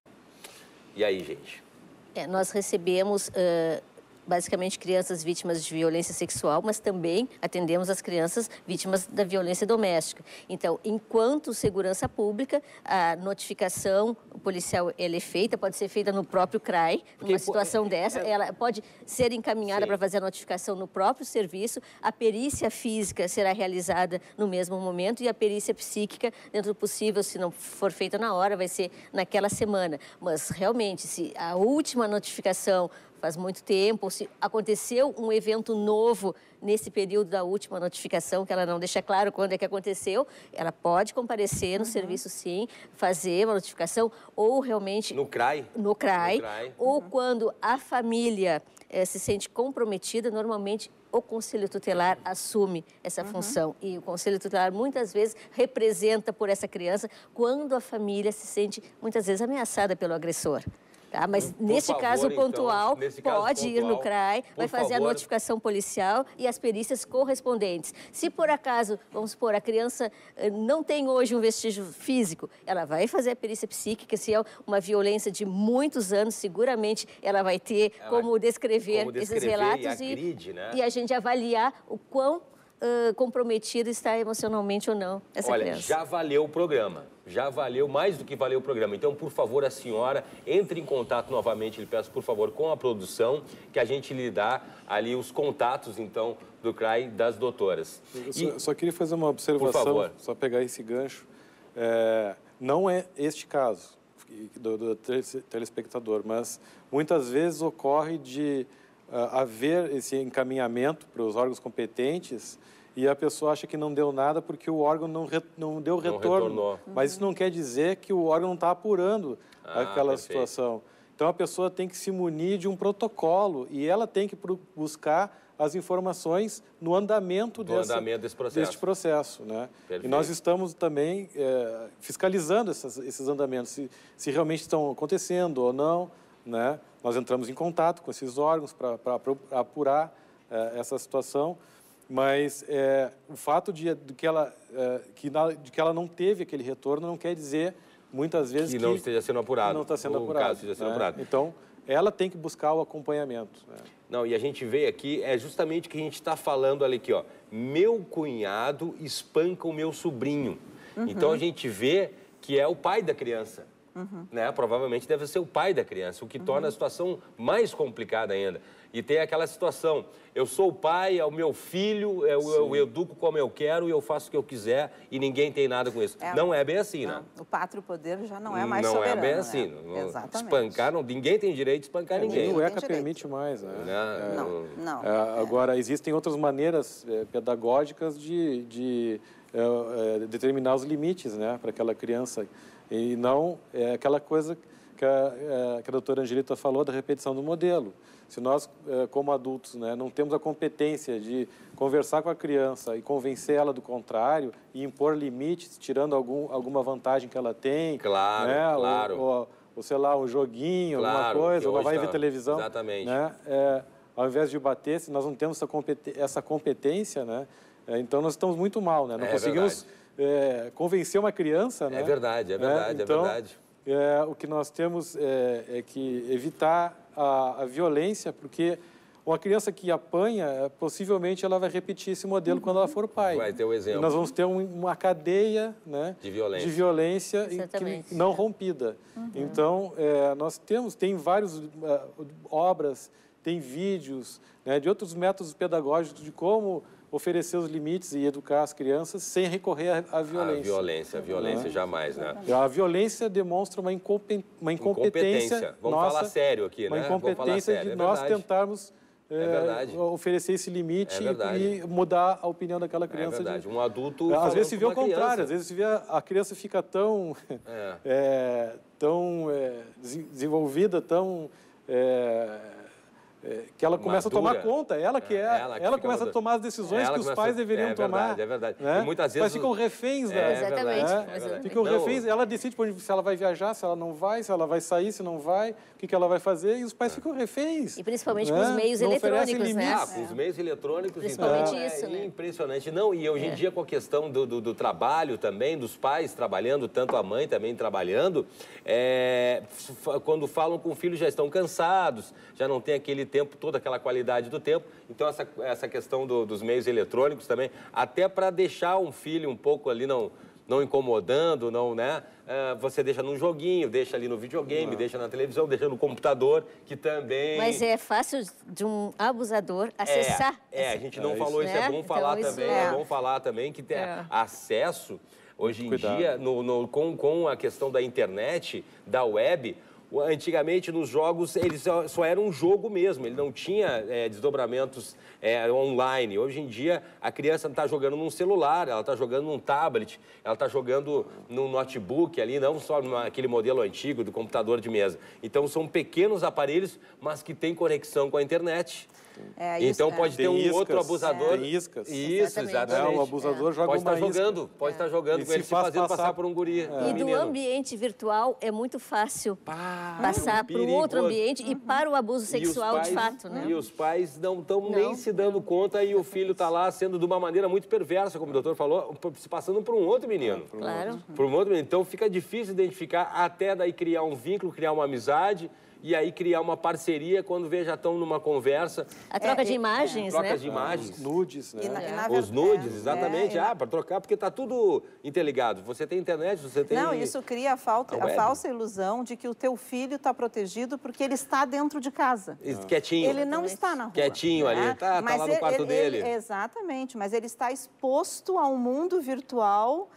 E aí, gente? É, nós recebemos... Uh... basicamente crianças vítimas de violência sexual, mas também atendemos as crianças vítimas da violência doméstica. Então, enquanto segurança pública, a notificação policial ela é feita, pode ser feita no próprio C R A I, Porque, numa situação é, dessa, é... ela pode ser encaminhada para fazer a notificação no próprio serviço, a perícia física será realizada no mesmo momento e a perícia psíquica, dentro do possível, se não for feita na hora, vai ser naquela semana. Mas, realmente, se a última notificação faz muito tempo, se aconteceu um evento novo nesse período da última notificação, que ela não deixa claro quando é que aconteceu, ela pode comparecer no uhum. serviço, sim, fazer uma notificação, ou realmente... No C R A I? No C R A I, no C R A I. ou uhum. quando a família eh, se sente comprometida, normalmente o Conselho Tutelar assume essa uhum. função. E o Conselho Tutelar, muitas vezes, representa por essa criança quando a família se sente, muitas vezes, ameaçada pelo agressor. Tá? Mas, por neste favor, caso pontual, então, nesse pode caso ir pontual, no C R A I, vai fazer favor. a notificação policial e as perícias correspondentes. Se, por acaso, vamos supor, a criança não tem hoje um vestígio físico, ela vai fazer a perícia psíquica. Se é uma violência de muitos anos, seguramente ela vai ter ela, como, descrever como descrever esses relatos e, agride, e, né? e a gente avaliar o quão Uh, comprometida está emocionalmente ou não essa Olha, criança. Já valeu o programa, já valeu mais do que valeu o programa. Então, por favor, a senhora entre em contato novamente, lhe peço, por favor, com a produção, que a gente lhe dá ali os contatos, então, do C R A I das doutoras. Eu só, e... só queria fazer uma observação, só pegar esse gancho. é, não é este caso do, do telespectador, mas muitas vezes ocorre de uh, haver esse encaminhamento para os órgãos competentes e a pessoa acha que não deu nada porque o órgão não, re, não deu não retorno. Retornou. Mas isso não quer dizer que o órgão não está apurando ah, aquela perfeito. situação. Então, a pessoa tem que se munir de um protocolo e ela tem que buscar as informações no andamento, Do dessa, andamento desse processo. deste processo. Né? E nós estamos também é, fiscalizando essas, esses andamentos, se, se realmente estão acontecendo ou não. Né? Nós entramos em contato com esses órgãos para apurar é, essa situação, mas é, o fato de, de, que ela, é, que na, de que ela não teve aquele retorno não quer dizer, muitas vezes, que não que esteja sendo apurado. Não está sendo o apurado. Caso esteja sendo né? apurado. Então, ela tem que buscar o acompanhamento. Né? Não, e a gente veio aqui, é justamente o que a gente está falando ali aqui, ó. Meu cunhado espanca o meu sobrinho. Uhum. Então, a gente vê que é o pai da criança. Uhum. Né? Provavelmente deve ser o pai da criança, o que uhum. torna a situação mais complicada ainda. E tem aquela situação, eu sou o pai, é o meu filho, eu, eu educo como eu quero e eu faço o que eu quiser e ninguém tem nada com isso. É, não é bem assim, não. né? O pátrio poder já não é mais não soberano. Não é bem né? assim. Exatamente. Espancar, não, ninguém tem direito de espancar é, ninguém. O ECA permite mais. Né? É, não, não. É, agora, existem outras maneiras é, pedagógicas de, de é, determinar os limites, né, para aquela criança. E não é aquela coisa que a, que a doutora Angelita falou da repetição do modelo. Se nós, como adultos, né, não temos a competência de conversar com a criança e convencer ela do contrário e impor limites, tirando algum, alguma vantagem que ela tem, claro, né, claro. Ou, ou, ou, sei lá, um joguinho, claro, alguma coisa, ela vai tá... ver televisão. Exatamente. Né, é, ao invés de bater, se nós não temos essa competência, essa competência né, é, então nós estamos muito mal, né, não é conseguimos é, convencer uma criança. Né, é verdade, é verdade, né, então, é verdade. É, o que nós temos é, é que evitar a, a violência, porque uma criança que apanha, possivelmente ela vai repetir esse modelo uhum. quando ela for pai. Vai ter o exemplo. E nós vamos ter um, uma cadeia né, de violência, de violência que, não rompida. Uhum. Então, é, nós temos, tem várias uh, obras, tem vídeos né, de outros métodos pedagógicos de como oferecer os limites e educar as crianças sem recorrer à violência. A violência, a violência né? jamais, né? A violência demonstra uma, incompetência, uma incompetência, incompetência. Vamos nossa, falar sério aqui, uma né? incompetência sério. de é nós tentarmos é, é oferecer esse limite é e mudar a opinião daquela criança. É verdade, de... um adulto Às vezes se vê o contrário, criança. às vezes se vê a, a criança fica tão, é. É, tão é, desenvolvida, tão... É, É, que ela começa Madura. a tomar conta, ela que é, é ela, que ela começa madura. a tomar as decisões ela que os pais a... deveriam é tomar. Verdade, é verdade, né? E muitas vezes mas ficam reféns, é, da... Exatamente. Né? É verdade. Ficam reféns, ela decide se ela vai viajar, se ela não vai, se ela vai sair, se não vai, o que, que ela vai fazer, e os pais é. ficam reféns. E principalmente né? com os meios não eletrônicos, né? Ah, com os meios eletrônicos, principalmente então, isso, é né? impressionante. Não, e hoje em é. dia com a questão do, do, do trabalho também, dos pais trabalhando, tanto a mãe também trabalhando, é, quando falam com o filho já estão cansados, já não tem aquele tempo, toda aquela qualidade do tempo. Então, essa, essa questão do, dos meios eletrônicos também, até para deixar um filho um pouco ali não, não incomodando, não, né? Uh, você deixa num joguinho, deixa ali no videogame, ah. deixa na televisão, deixa no computador, que também... Mas é fácil de um abusador acessar. É, é a gente não é falou isso, isso, né? é bom falar então, também, é. é bom falar também que tem é. acesso, hoje em Cuidado. dia, no, no, com, com a questão da internet, da web... Antigamente, nos jogos, eles só, só era um jogo mesmo, ele não tinha é, desdobramentos é, online. Hoje em dia, a criança está jogando num celular, ela está jogando num tablet, ela está jogando num notebook ali, não só naquele modelo antigo do computador de mesa. Então, são pequenos aparelhos, mas que têm conexão com a internet. É, isso, então, é. pode ter tem um iscas, outro abusador... É. Tem iscas. Isso, exatamente. exatamente. É, o abusador é. joga pode uma estar isca. jogando, pode estar jogando E com ele, se fazendo passar, passar por um guri. É. E do menino. ambiente virtual é muito fácil Pá, passar para um outro ambiente uhum. e para o abuso sexual pais, de fato, né? E os pais não estão nem se dando conta e o filho está lá sendo de uma maneira muito perversa, como o doutor falou, se passando por um outro menino. Claro. Por um outro menino. Então fica difícil identificar até daí criar um vínculo, criar uma amizade e aí criar uma parceria quando vê já estão numa conversa. A troca É, de é, imagens, troca né? de imagens. Os nudes, né? E na- e na Os verdade- nudes, é, exatamente. é, ah, para trocar, porque está tudo interligado. Você tem internet, você tem... Não, isso cria a, falta, a a web. falsa ilusão de que o teu filho está protegido porque ele está dentro de casa. Quietinho. Ele não está na rua. Quietinho né? ali, tá, tá Mas lá no quarto ele- ele- dele. Exatamente, mas ele está exposto a um mundo virtual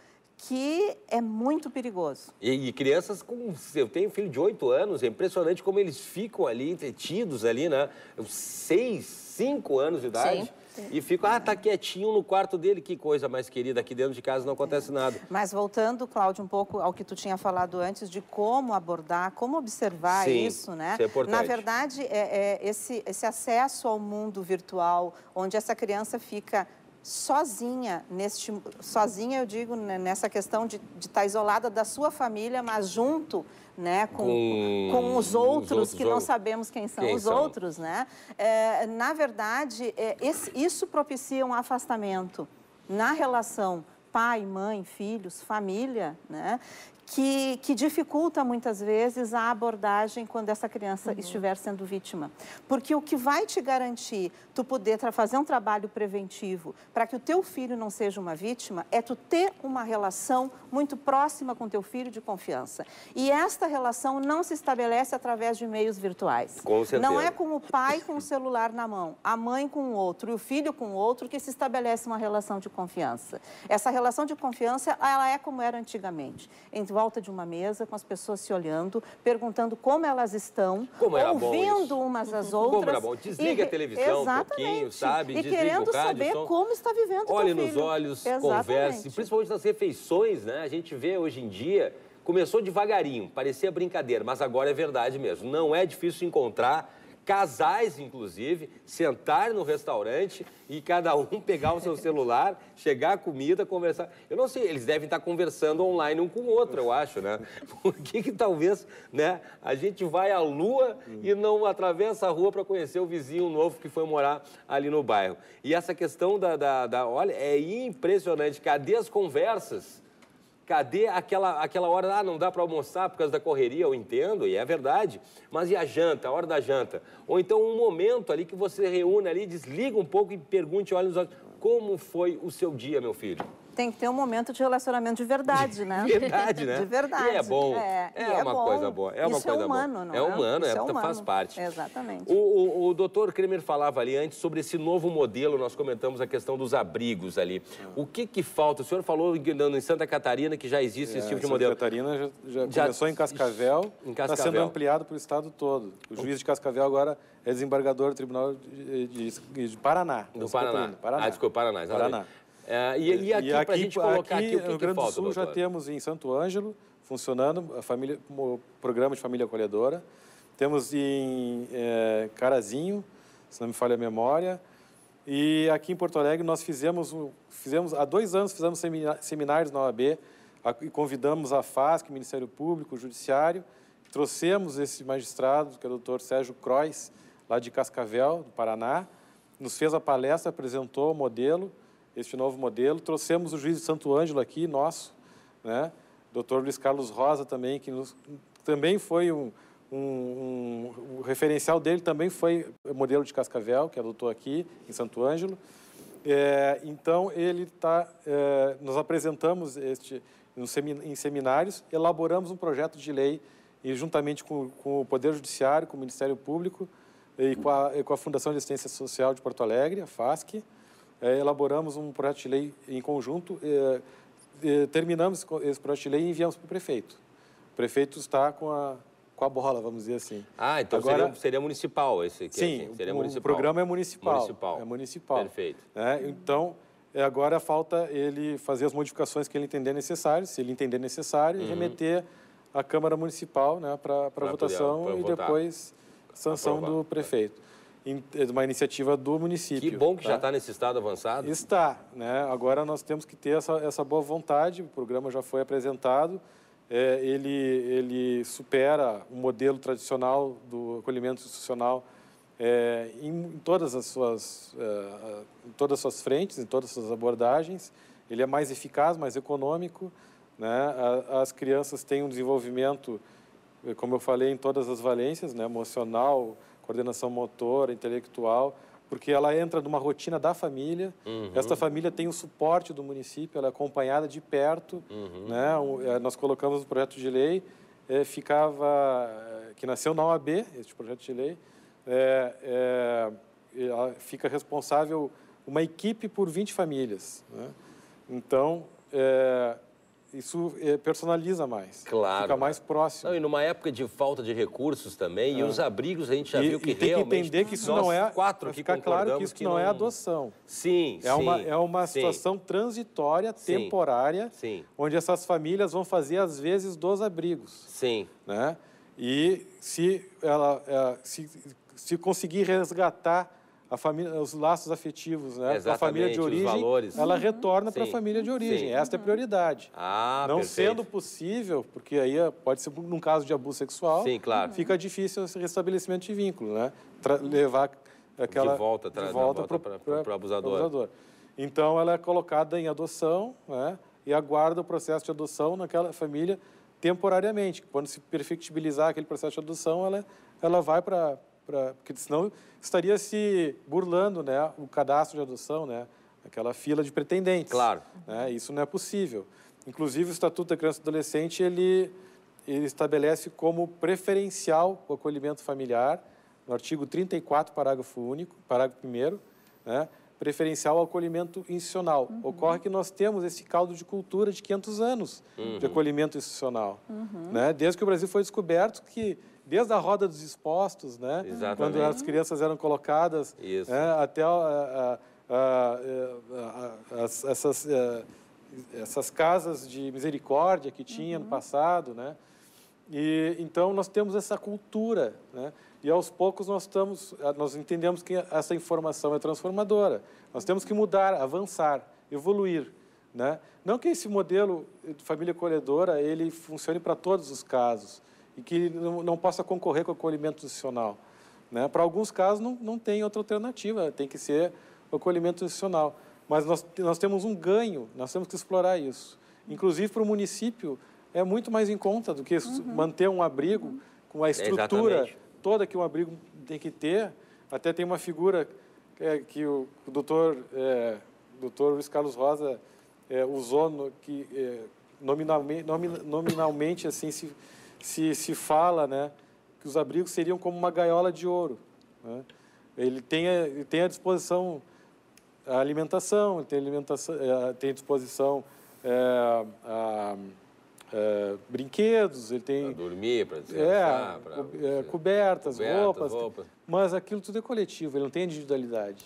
que é muito perigoso. E, e crianças com... Eu tenho um filho de oito anos, é impressionante como eles ficam ali, entretidos ali, né? Seis, cinco anos de idade. Sim. Sim. E ficam, ah, tá quietinho no quarto dele, que coisa mais querida, aqui dentro de casa não acontece é. nada. Mas voltando, Cláudio, um pouco ao que tu tinha falado antes, de como abordar, como observar Sim, isso, né? Isso é importante. Na verdade, é, é esse, esse acesso ao mundo virtual, onde essa criança fica sozinha, neste, sozinha eu digo, né, nessa questão de, de estar isolada da sua família, mas junto, né, com, com, com os, outros, os outros que não sabemos quem são quem os são? outros, né? É, na verdade, é, esse, isso propicia um afastamento na relação pai, mãe, filhos, família, né? Que, que dificulta muitas vezes a abordagem quando essa criança uhum. estiver sendo vítima. Porque o que vai te garantir tu poder fazer um trabalho preventivo para que o teu filho não seja uma vítima é tu ter uma relação muito próxima com teu filho de confiança. E esta relação não se estabelece através de meios virtuais. Com certeza. Não é com o pai com o celular na mão, a mãe com o outro e o filho com o outro que se estabelece uma relação de confiança. Essa relação de confiança, ela é como era antigamente. Em volta de uma mesa, com as pessoas se olhando, perguntando como elas estão, como ouvindo umas às outras. Como era bom. Desliga e, a televisão um pouquinho, sabe? E Desliga querendo o rádio, saber som. como está vivendo o Olhe teu nos filho. olhos, Exatamente. converse. Principalmente nas refeições, né? A gente vê hoje em dia, começou devagarinho, parecia brincadeira, mas agora é verdade mesmo. Não é difícil encontrar casais, inclusive, sentar no restaurante e cada um pegar o seu celular, chegar a comida, conversar. Eu não sei, eles devem estar conversando online um com o outro, eu acho, né? Por que que talvez, né, a gente vai à lua e não atravessa a rua para conhecer o vizinho novo que foi morar ali no bairro? E essa questão da, da, da olha, é impressionante. Cadê as conversas? Cadê aquela, aquela hora, ah, não dá para almoçar por causa da correria, eu entendo, e é verdade, mas e a janta, a hora da janta? Ou então um momento ali que você reúne ali, desliga um pouco e pergunte, olha nos olhos, como foi o seu dia, meu filho? Tem que ter um momento de relacionamento de verdade, né? De verdade, né? De verdade. E é bom. É, é, é uma bom. coisa boa. É uma Isso coisa é humano, boa. não é? É humano, Isso é, é humano. faz parte. Exatamente. O, o, o doutor Kremer falava ali antes sobre esse novo modelo, nós comentamos a questão dos abrigos ali. O que que falta? O senhor falou em Santa Catarina que já existe é, esse tipo de Santa modelo. Santa Catarina já, já, já começou em Cascavel, está sendo ampliado para o estado todo. O juiz de Cascavel agora é desembargador do Tribunal de, de, de Paraná. Do Paraná. Paraná. Ah, desculpa, Paraná, exatamente. Paraná. É, e, e aqui, aqui para a gente colocar aqui, aqui o que, no Rio que Grande falta, do Sul doutor? já temos em Santo Ângelo funcionando a família, o programa de família acolhedora. Temos em é, Carazinho, se não me falha a memória. E aqui em Porto Alegre nós fizemos, fizemos há dois anos fizemos seminários na O A B e convidamos a FASC, o Ministério Público, o Judiciário. Trouxemos esse magistrado, que é o doutor Sérgio Croix, lá de Cascavel, do Paraná. Nos fez a palestra, apresentou o modelo, este novo modelo. Trouxemos o juiz de Santo Ângelo aqui, nosso, né? doutor Luiz Carlos Rosa também, que nos, também foi um, um, um... O referencial dele também foi o modelo de Cascavel, que adotou aqui em Santo Ângelo. É, então, ele está... É, nós apresentamos este, em seminários, elaboramos um projeto de lei e, juntamente com, com o Poder Judiciário, com o Ministério Público e com a, e com a Fundação de Assistência Social de Porto Alegre, a FASC, É, elaboramos um projeto de lei em conjunto, é, é, terminamos esse projeto de lei e enviamos para o prefeito. O prefeito está com a, com a bola, vamos dizer assim. Ah, então Agora, seria, seria municipal esse aqui? Sim, assim, seria o municipal. programa é municipal. Municipal. É municipal. Perfeito. É, então, é, agora falta ele fazer as modificações que ele entender necessárias, se ele entender necessário, uhum. e remeter à Câmara Municipal, né, para votação poder, e votar. Depois sanção Aprovar. do prefeito. De uma iniciativa do município. Que bom que tá? já está nesse estado avançado. Está, né? Agora nós temos que ter essa, essa boa vontade, o programa já foi apresentado, é, ele, ele supera o modelo tradicional do acolhimento institucional é, em, em, todas as suas, é, em todas as suas frentes, em todas as suas abordagens, ele é mais eficaz, mais econômico, né? As crianças têm um desenvolvimento, como eu falei, em todas as valências, né? Emocional, coordenação motora, intelectual, porque ela entra numa rotina da família, uhum. esta família tem o suporte do município, ela é acompanhada de perto, uhum. né? Nós colocamos no projeto de lei, é, ficava, que nasceu na O A B, este projeto de lei, é, é, ela fica responsável uma equipe por vinte famílias, né? Então, é, isso é, personaliza mais. Claro. Fica mais próximo. Não, e numa época de falta de recursos também, é. e os abrigos a gente já e, viu que e tem realmente... que entender que isso não é... quatro que ficar claro que isso que não, não é adoção. Sim, é sim. Uma, é uma sim. situação transitória, sim. temporária, sim. onde essas famílias vão fazer, às vezes, dos abrigos. Sim. Né? E se, ela, se, se conseguir resgatar a família, os laços afetivos, né, com a família de origem, valores. ela retorna para a Sim. família de origem. Sim. Esta é a prioridade. Ah, Não perfeito. sendo possível, porque aí pode ser num caso de abuso sexual, Sim, claro. fica difícil esse restabelecimento de vínculo, né? Tra levar aquela de volta, de volta para o abusador. abusador. Então, ela é colocada em adoção, né, e aguarda o processo de adoção naquela família temporariamente. Quando se perfectibilizar aquele processo de adoção, ela, ela vai para... Porque senão estaria se burlando, né, o cadastro de adoção, né, aquela fila de pretendentes. Claro. Né, isso não é possível. Inclusive, o Estatuto da Criança e do Adolescente, ele, ele estabelece como preferencial o acolhimento familiar, no artigo trinta e quatro, parágrafo único, parágrafo primeiro, né, preferencial ao acolhimento institucional. Uhum. Ocorre que nós temos esse caldo de cultura de quinhentos anos uhum. de acolhimento institucional. Uhum. Né, desde que o Brasil foi descoberto, que desde a roda dos expostos, né, quando as crianças eram colocadas, né, até a, a, a, a, a, essas, a, essas casas de misericórdia que tinha uhum. no passado, né, e então nós temos essa cultura, né, e aos poucos nós estamos, nós entendemos que essa informação é transformadora. Nós temos que mudar, avançar, evoluir, né? Não que esse modelo de família acolhedora ele funcione para todos os casos e que não, não possa concorrer com o acolhimento institucional, né? Para alguns casos não, não tem outra alternativa, tem que ser o acolhimento institucional. Mas nós, nós temos um ganho, nós temos que explorar isso. Inclusive para o município é muito mais em conta do que uhum. manter um abrigo uhum. com a estrutura é toda que um abrigo tem que ter. Até tem uma figura é, que o, o doutor, é, doutor Luiz Carlos Rosa é, usou, no, que é, nominalmente, nominalmente assim, se, se, se fala, né, que os abrigos seriam como uma gaiola de ouro. Né? Ele tem, a, ele tem à disposição a alimentação, ele tem, alimentação, é, tem à disposição é, a, É, brinquedos, ele tem... Para dormir, para descansar, é, para... É, cobertas, cobertas roupas, roupas, mas aquilo tudo é coletivo, ele não tem individualidade.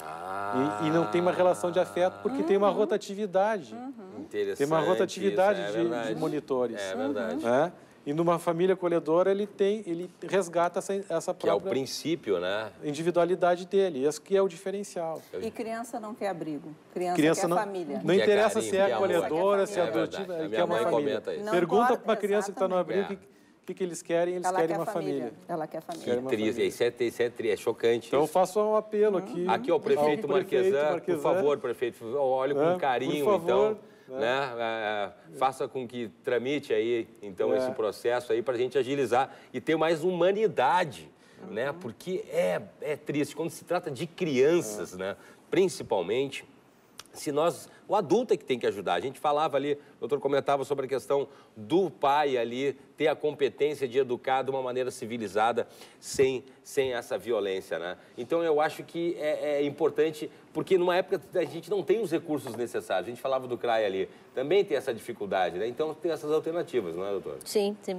Ah, e, e não tem uma relação de afeto, porque uhum. tem uma rotatividade. Uhum. Interessante. Tem uma rotatividade isso, é de, de monitores. É verdade. Né? E numa família acolhedora, ele, tem, ele resgata essa, essa própria... Que é o princípio, né? Individualidade dele, isso que é o diferencial. E criança não quer abrigo, criança, criança quer não, família. Não interessa carinho, se é acolhedora, se é é adotiva, ele quer uma família. Pergunta para uma criança que está no abrigo o é. que, que, que eles querem, eles Ela querem quer uma família. família. Ela quer família. Que triste, isso é, isso é, tri, é chocante. Então, isso. faço um apelo aqui. Aqui, ó, o prefeito, Marquesan, Marquesan, por favor, prefeito, olhe com é, carinho, por favor, então... Né? É, faça com que tramite aí, então, é. esse processo aí para a gente agilizar e ter mais humanidade, uhum. né? Porque é, é triste, quando se trata de crianças, é. né? Principalmente, se nós... O adulto é que tem que ajudar. A gente falava ali, o doutor comentava sobre a questão do pai ali ter a competência de educar de uma maneira civilizada, sem, sem essa violência, né? Então, eu acho que é, é importante, porque numa época a gente não tem os recursos necessários. A gente falava do C R A I ali, também tem essa dificuldade, né? Então, tem essas alternativas, não é, doutor? Sim, sim.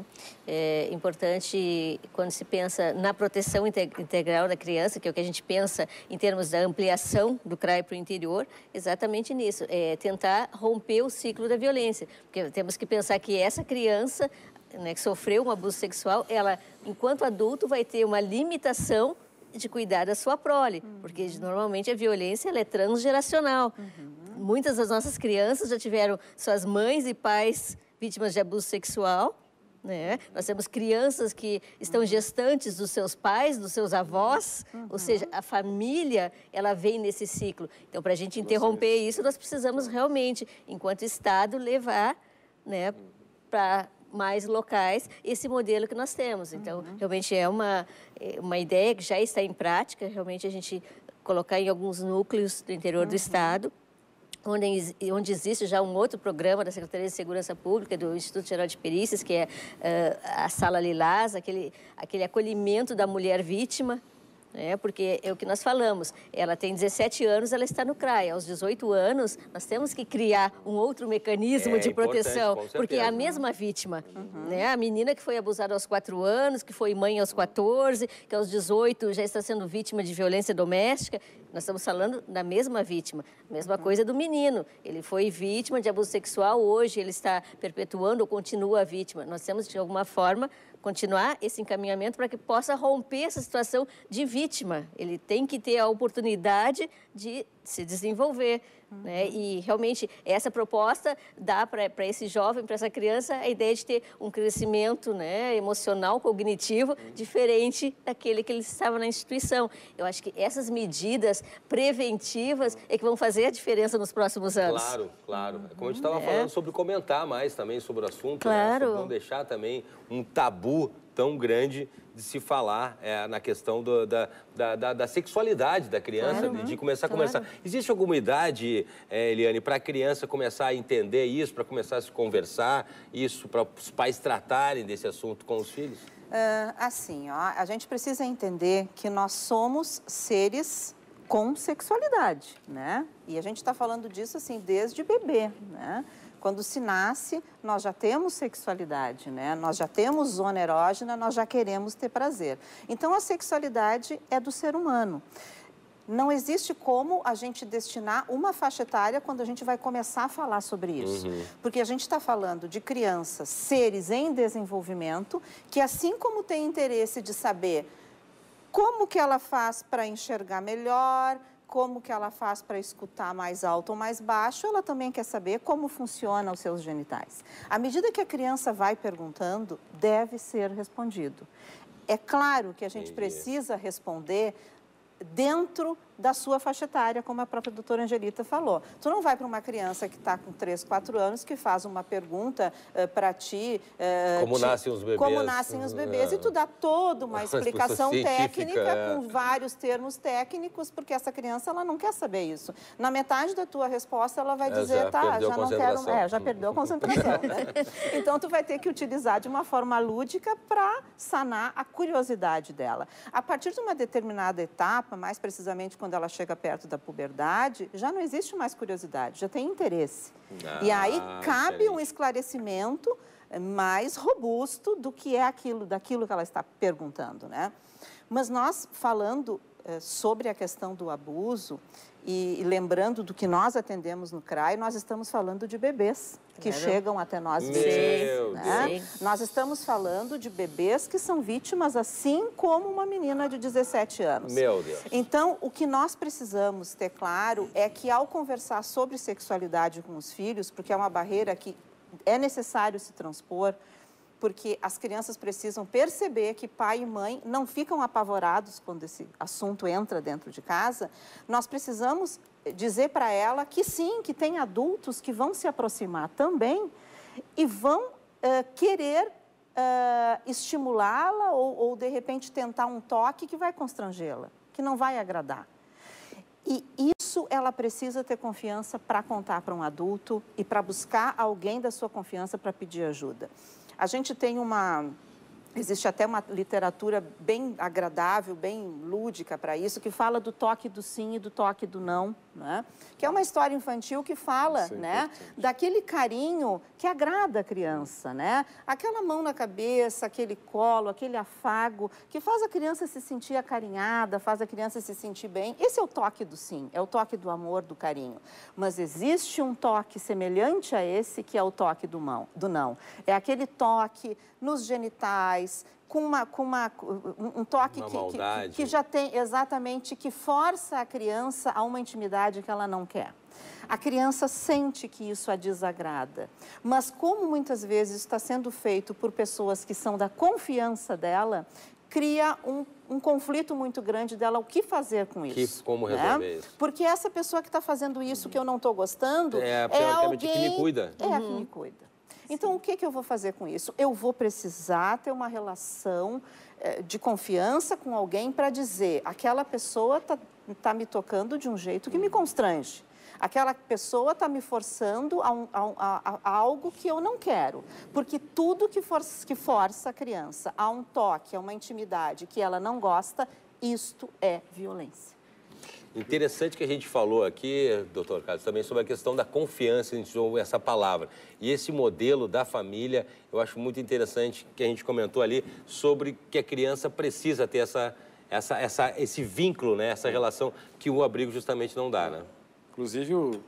É importante, quando se pensa na proteção integral da criança, que é o que a gente pensa em termos da ampliação do C R A I para o interior, exatamente nisso. É tentar romper o ciclo da violência. Porque temos que pensar que essa criança, né, que sofreu um abuso sexual, ela, enquanto adulto, vai ter uma limitação de cuidar da sua prole, uhum. porque normalmente a violência ela é transgeracional. Uhum. Muitas das nossas crianças já tiveram suas mães e pais vítimas de abuso sexual, né? Nós temos crianças que estão gestantes dos seus pais, dos seus avós, uhum. ou seja, a família, ela vem nesse ciclo. Então, para a gente interromper isso, nós precisamos realmente, enquanto Estado, levar, né, para mais locais esse modelo que nós temos. Então, uhum. realmente é uma, uma ideia que já está em prática, realmente a gente colocar em alguns núcleos do interior uhum. do Estado, Onde, onde existe já um outro programa da Secretaria de Segurança Pública, do Instituto Geral de Perícias, que é uh, a Sala Lilás, aquele, aquele acolhimento da mulher vítima, É, porque é o que nós falamos, ela tem dezessete anos, ela está no C R A I. Aos dezoito anos, nós temos que criar um outro mecanismo É de proteção, importante, com porque é a certeza. mesma vítima. Uhum. Né? A menina que foi abusada aos quatro anos, que foi mãe aos quatorze, que aos dezoito já está sendo vítima de violência doméstica, nós estamos falando da mesma vítima. A mesma uhum. coisa do menino, ele foi vítima de abuso sexual, hoje ele está perpetuando ou continua a vítima. Nós temos, de alguma forma, continuar esse encaminhamento para que possa romper essa situação de vítima. Ele tem que ter a oportunidade de se desenvolver. Uhum. Né? E, realmente, essa proposta dá para esse jovem, para essa criança, a ideia de ter um crescimento, né, emocional, cognitivo, uhum. diferente daquele que ele estava na instituição. Eu acho que essas medidas preventivas é que vão fazer a diferença nos próximos anos. Claro, claro. Como a gente estava é. falando sobre comentar mais também sobre o assunto, claro. né? Sobre não deixar também um tabu tão grande de se falar é, na questão do, da, da, da, da sexualidade da criança, claro, de, de começar a conversar. Claro. Existe alguma idade, é, Eliane, para a criança começar a entender isso, para começar a se conversar, isso, para os pais tratarem desse assunto com os filhos? Uh, assim, ó, a gente precisa entender que nós somos seres com sexualidade, né? E a gente está falando disso, assim, desde bebê, né? Quando se nasce, nós já temos sexualidade, né? Nós já temos zona erógena, nós já queremos ter prazer. Então, a sexualidade é do ser humano. Não existe como a gente destinar uma faixa etária quando a gente vai começar a falar sobre isso. Uhum. Porque a gente está falando de crianças, seres em desenvolvimento, que assim como tem interesse de saber como que ela faz para enxergar melhor, como que ela faz para escutar mais alto ou mais baixo, ela também quer saber como funcionam os seus genitais. À medida que a criança vai perguntando, deve ser respondido. É claro que a gente precisa responder dentro da sua faixa etária, como a própria doutora Angelita falou. Tu não vai para uma criança que está com três, quatro anos, que faz uma pergunta uh, para ti... Uh, como te, nascem os bebês. Como nascem os bebês, uh, e tu dá toda uma explicação técnica, é. com vários termos técnicos, porque essa criança, ela não quer saber isso. Na metade da tua resposta, ela vai dizer, já tá, já não quero... É, já perdeu a concentração, né? Então, tu vai ter que utilizar de uma forma lúdica para sanar a curiosidade dela. A partir de uma determinada etapa, mais precisamente quando ela chega perto da puberdade, já não existe mais curiosidade, já tem interesse. Ah, e aí cabe diferente. um esclarecimento mais robusto do que é aquilo, daquilo que ela está perguntando, né? Mas nós, falando eh, sobre a questão do abuso e, e lembrando do que nós atendemos no C R A I, nós estamos falando de bebês que Meu chegam até nós vítimas, né? Nós estamos falando de bebês que são vítimas, assim como uma menina de dezessete anos. Meu Deus. Então, o que nós precisamos ter claro é que, ao conversar sobre sexualidade com os filhos, porque é uma barreira que é necessário se transpor, porque as crianças precisam perceber que pai e mãe não ficam apavorados quando esse assunto entra dentro de casa, nós precisamos dizer para ela que sim, que tem adultos que vão se aproximar também e vão uh, querer uh, estimulá-la ou, ou, de repente, tentar um toque que vai constrangê-la, que não vai agradar. E isso ela precisa ter confiança para contar para um adulto e para buscar alguém da sua confiança para pedir ajuda. A gente tem uma... Existe até uma literatura bem agradável, bem lúdica para isso, que fala do toque do sim e do toque do não, né? Que é uma história infantil que fala, né, daquele carinho que agrada a criança, né? Aquela mão na cabeça, aquele colo, aquele afago, que faz a criança se sentir acarinhada, faz a criança se sentir bem. Esse é o toque do sim, é o toque do amor, do carinho. Mas existe um toque semelhante a esse, que é o toque do, mão, do não. É aquele toque nos genitais, com, uma, com uma, um toque que, que, que já tem, exatamente, que força a criança a uma intimidade que ela não quer. A criança sente que isso a desagrada, mas como muitas vezes está sendo feito por pessoas que são da confiança dela, cria um, um conflito muito grande dela, o que fazer com isso. Que, como resolver né? isso? Porque essa pessoa que está fazendo isso que eu não estou gostando, é, é alguém... que me cuida. É a que me cuida. Então, o que, que eu vou fazer com isso? Eu vou precisar ter uma relação eh, de confiança com alguém para dizer, aquela pessoa está tá me tocando de um jeito que me constrange. Aquela pessoa está me forçando a, um, a, a, a algo que eu não quero. Porque tudo que, for, que força a criança a um toque, a uma intimidade que ela não gosta, Isto é violência. Interessante que a gente falou aqui, doutor Carlos, também sobre a questão da confiança, a gente usou essa palavra. E esse modelo da família, eu acho muito interessante que a gente comentou ali sobre que a criança precisa ter essa, essa, essa, esse vínculo, né? Essa relação que o abrigo justamente não dá, né? Inclusive o...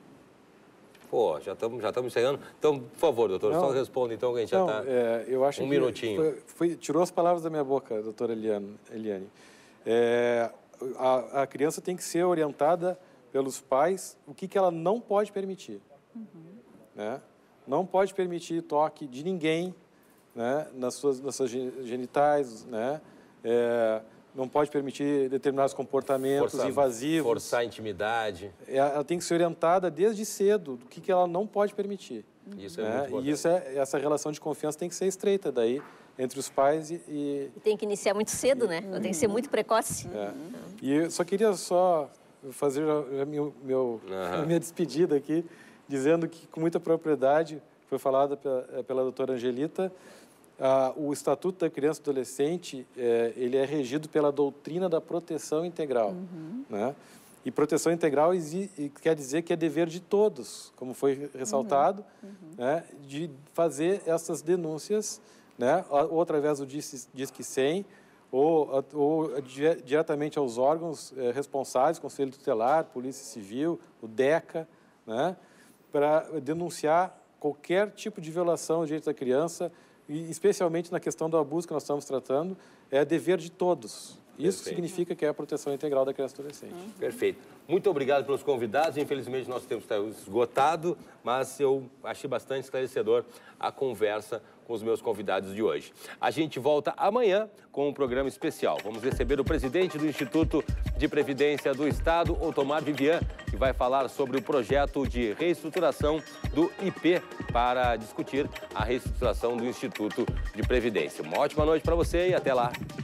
Pô, já estamos já estamos encerrando. Então, por favor, doutor, não, só responda então que a gente não, já está... É, eu acho um que minutinho. Foi, foi, tirou as palavras da minha boca, doutora Eliane. Eliane. É, a, a criança tem que ser orientada pelos pais o que, que ela não pode permitir. Uhum. Né? Não pode permitir toque de ninguém, né? nas, suas, nas suas genitais, né? É, não pode permitir determinados comportamentos Forçar, invasivos. Forçar a intimidade. Ela tem que ser orientada desde cedo do que, que ela não pode permitir. Isso é né? muito importante. E isso é, essa relação de confiança tem que ser estreita daí entre os pais e... e... E tem que iniciar muito cedo, né? Tem que ser muito precoce. É. E eu só queria só fazer a, meu, meu, uhum. a minha despedida aqui, dizendo que com muita propriedade, foi falada pela, pela doutora Angelita, Ah, o Estatuto da Criança e Adolescente, é, ele é regido pela doutrina da proteção integral. Uhum. Né? E proteção integral quer dizer que é dever de todos, como foi ressaltado, uhum. Uhum. Né? De fazer essas denúncias, né? Ou através do Disque cem, ou, ou diretamente aos órgãos é, responsáveis, Conselho Tutelar, Polícia Civil, o DECA, né? Para denunciar qualquer tipo de violação do direito da criança, e especialmente na questão do abuso que nós estamos tratando, é dever de todos. Isso Perfeito. Significa que é a proteção integral da criança e adolescente. Uhum. Perfeito. Muito obrigado pelos convidados. Infelizmente, nosso tempo está esgotado, mas eu achei bastante esclarecedor a conversa com os meus convidados de hoje. A gente volta amanhã com um programa especial. Vamos receber o presidente do Instituto de Previdência do Estado, Otomar Vivian, que vai falar sobre o projeto de reestruturação do I P para discutir a reestruturação do Instituto de Previdência. Uma ótima noite para você e até lá.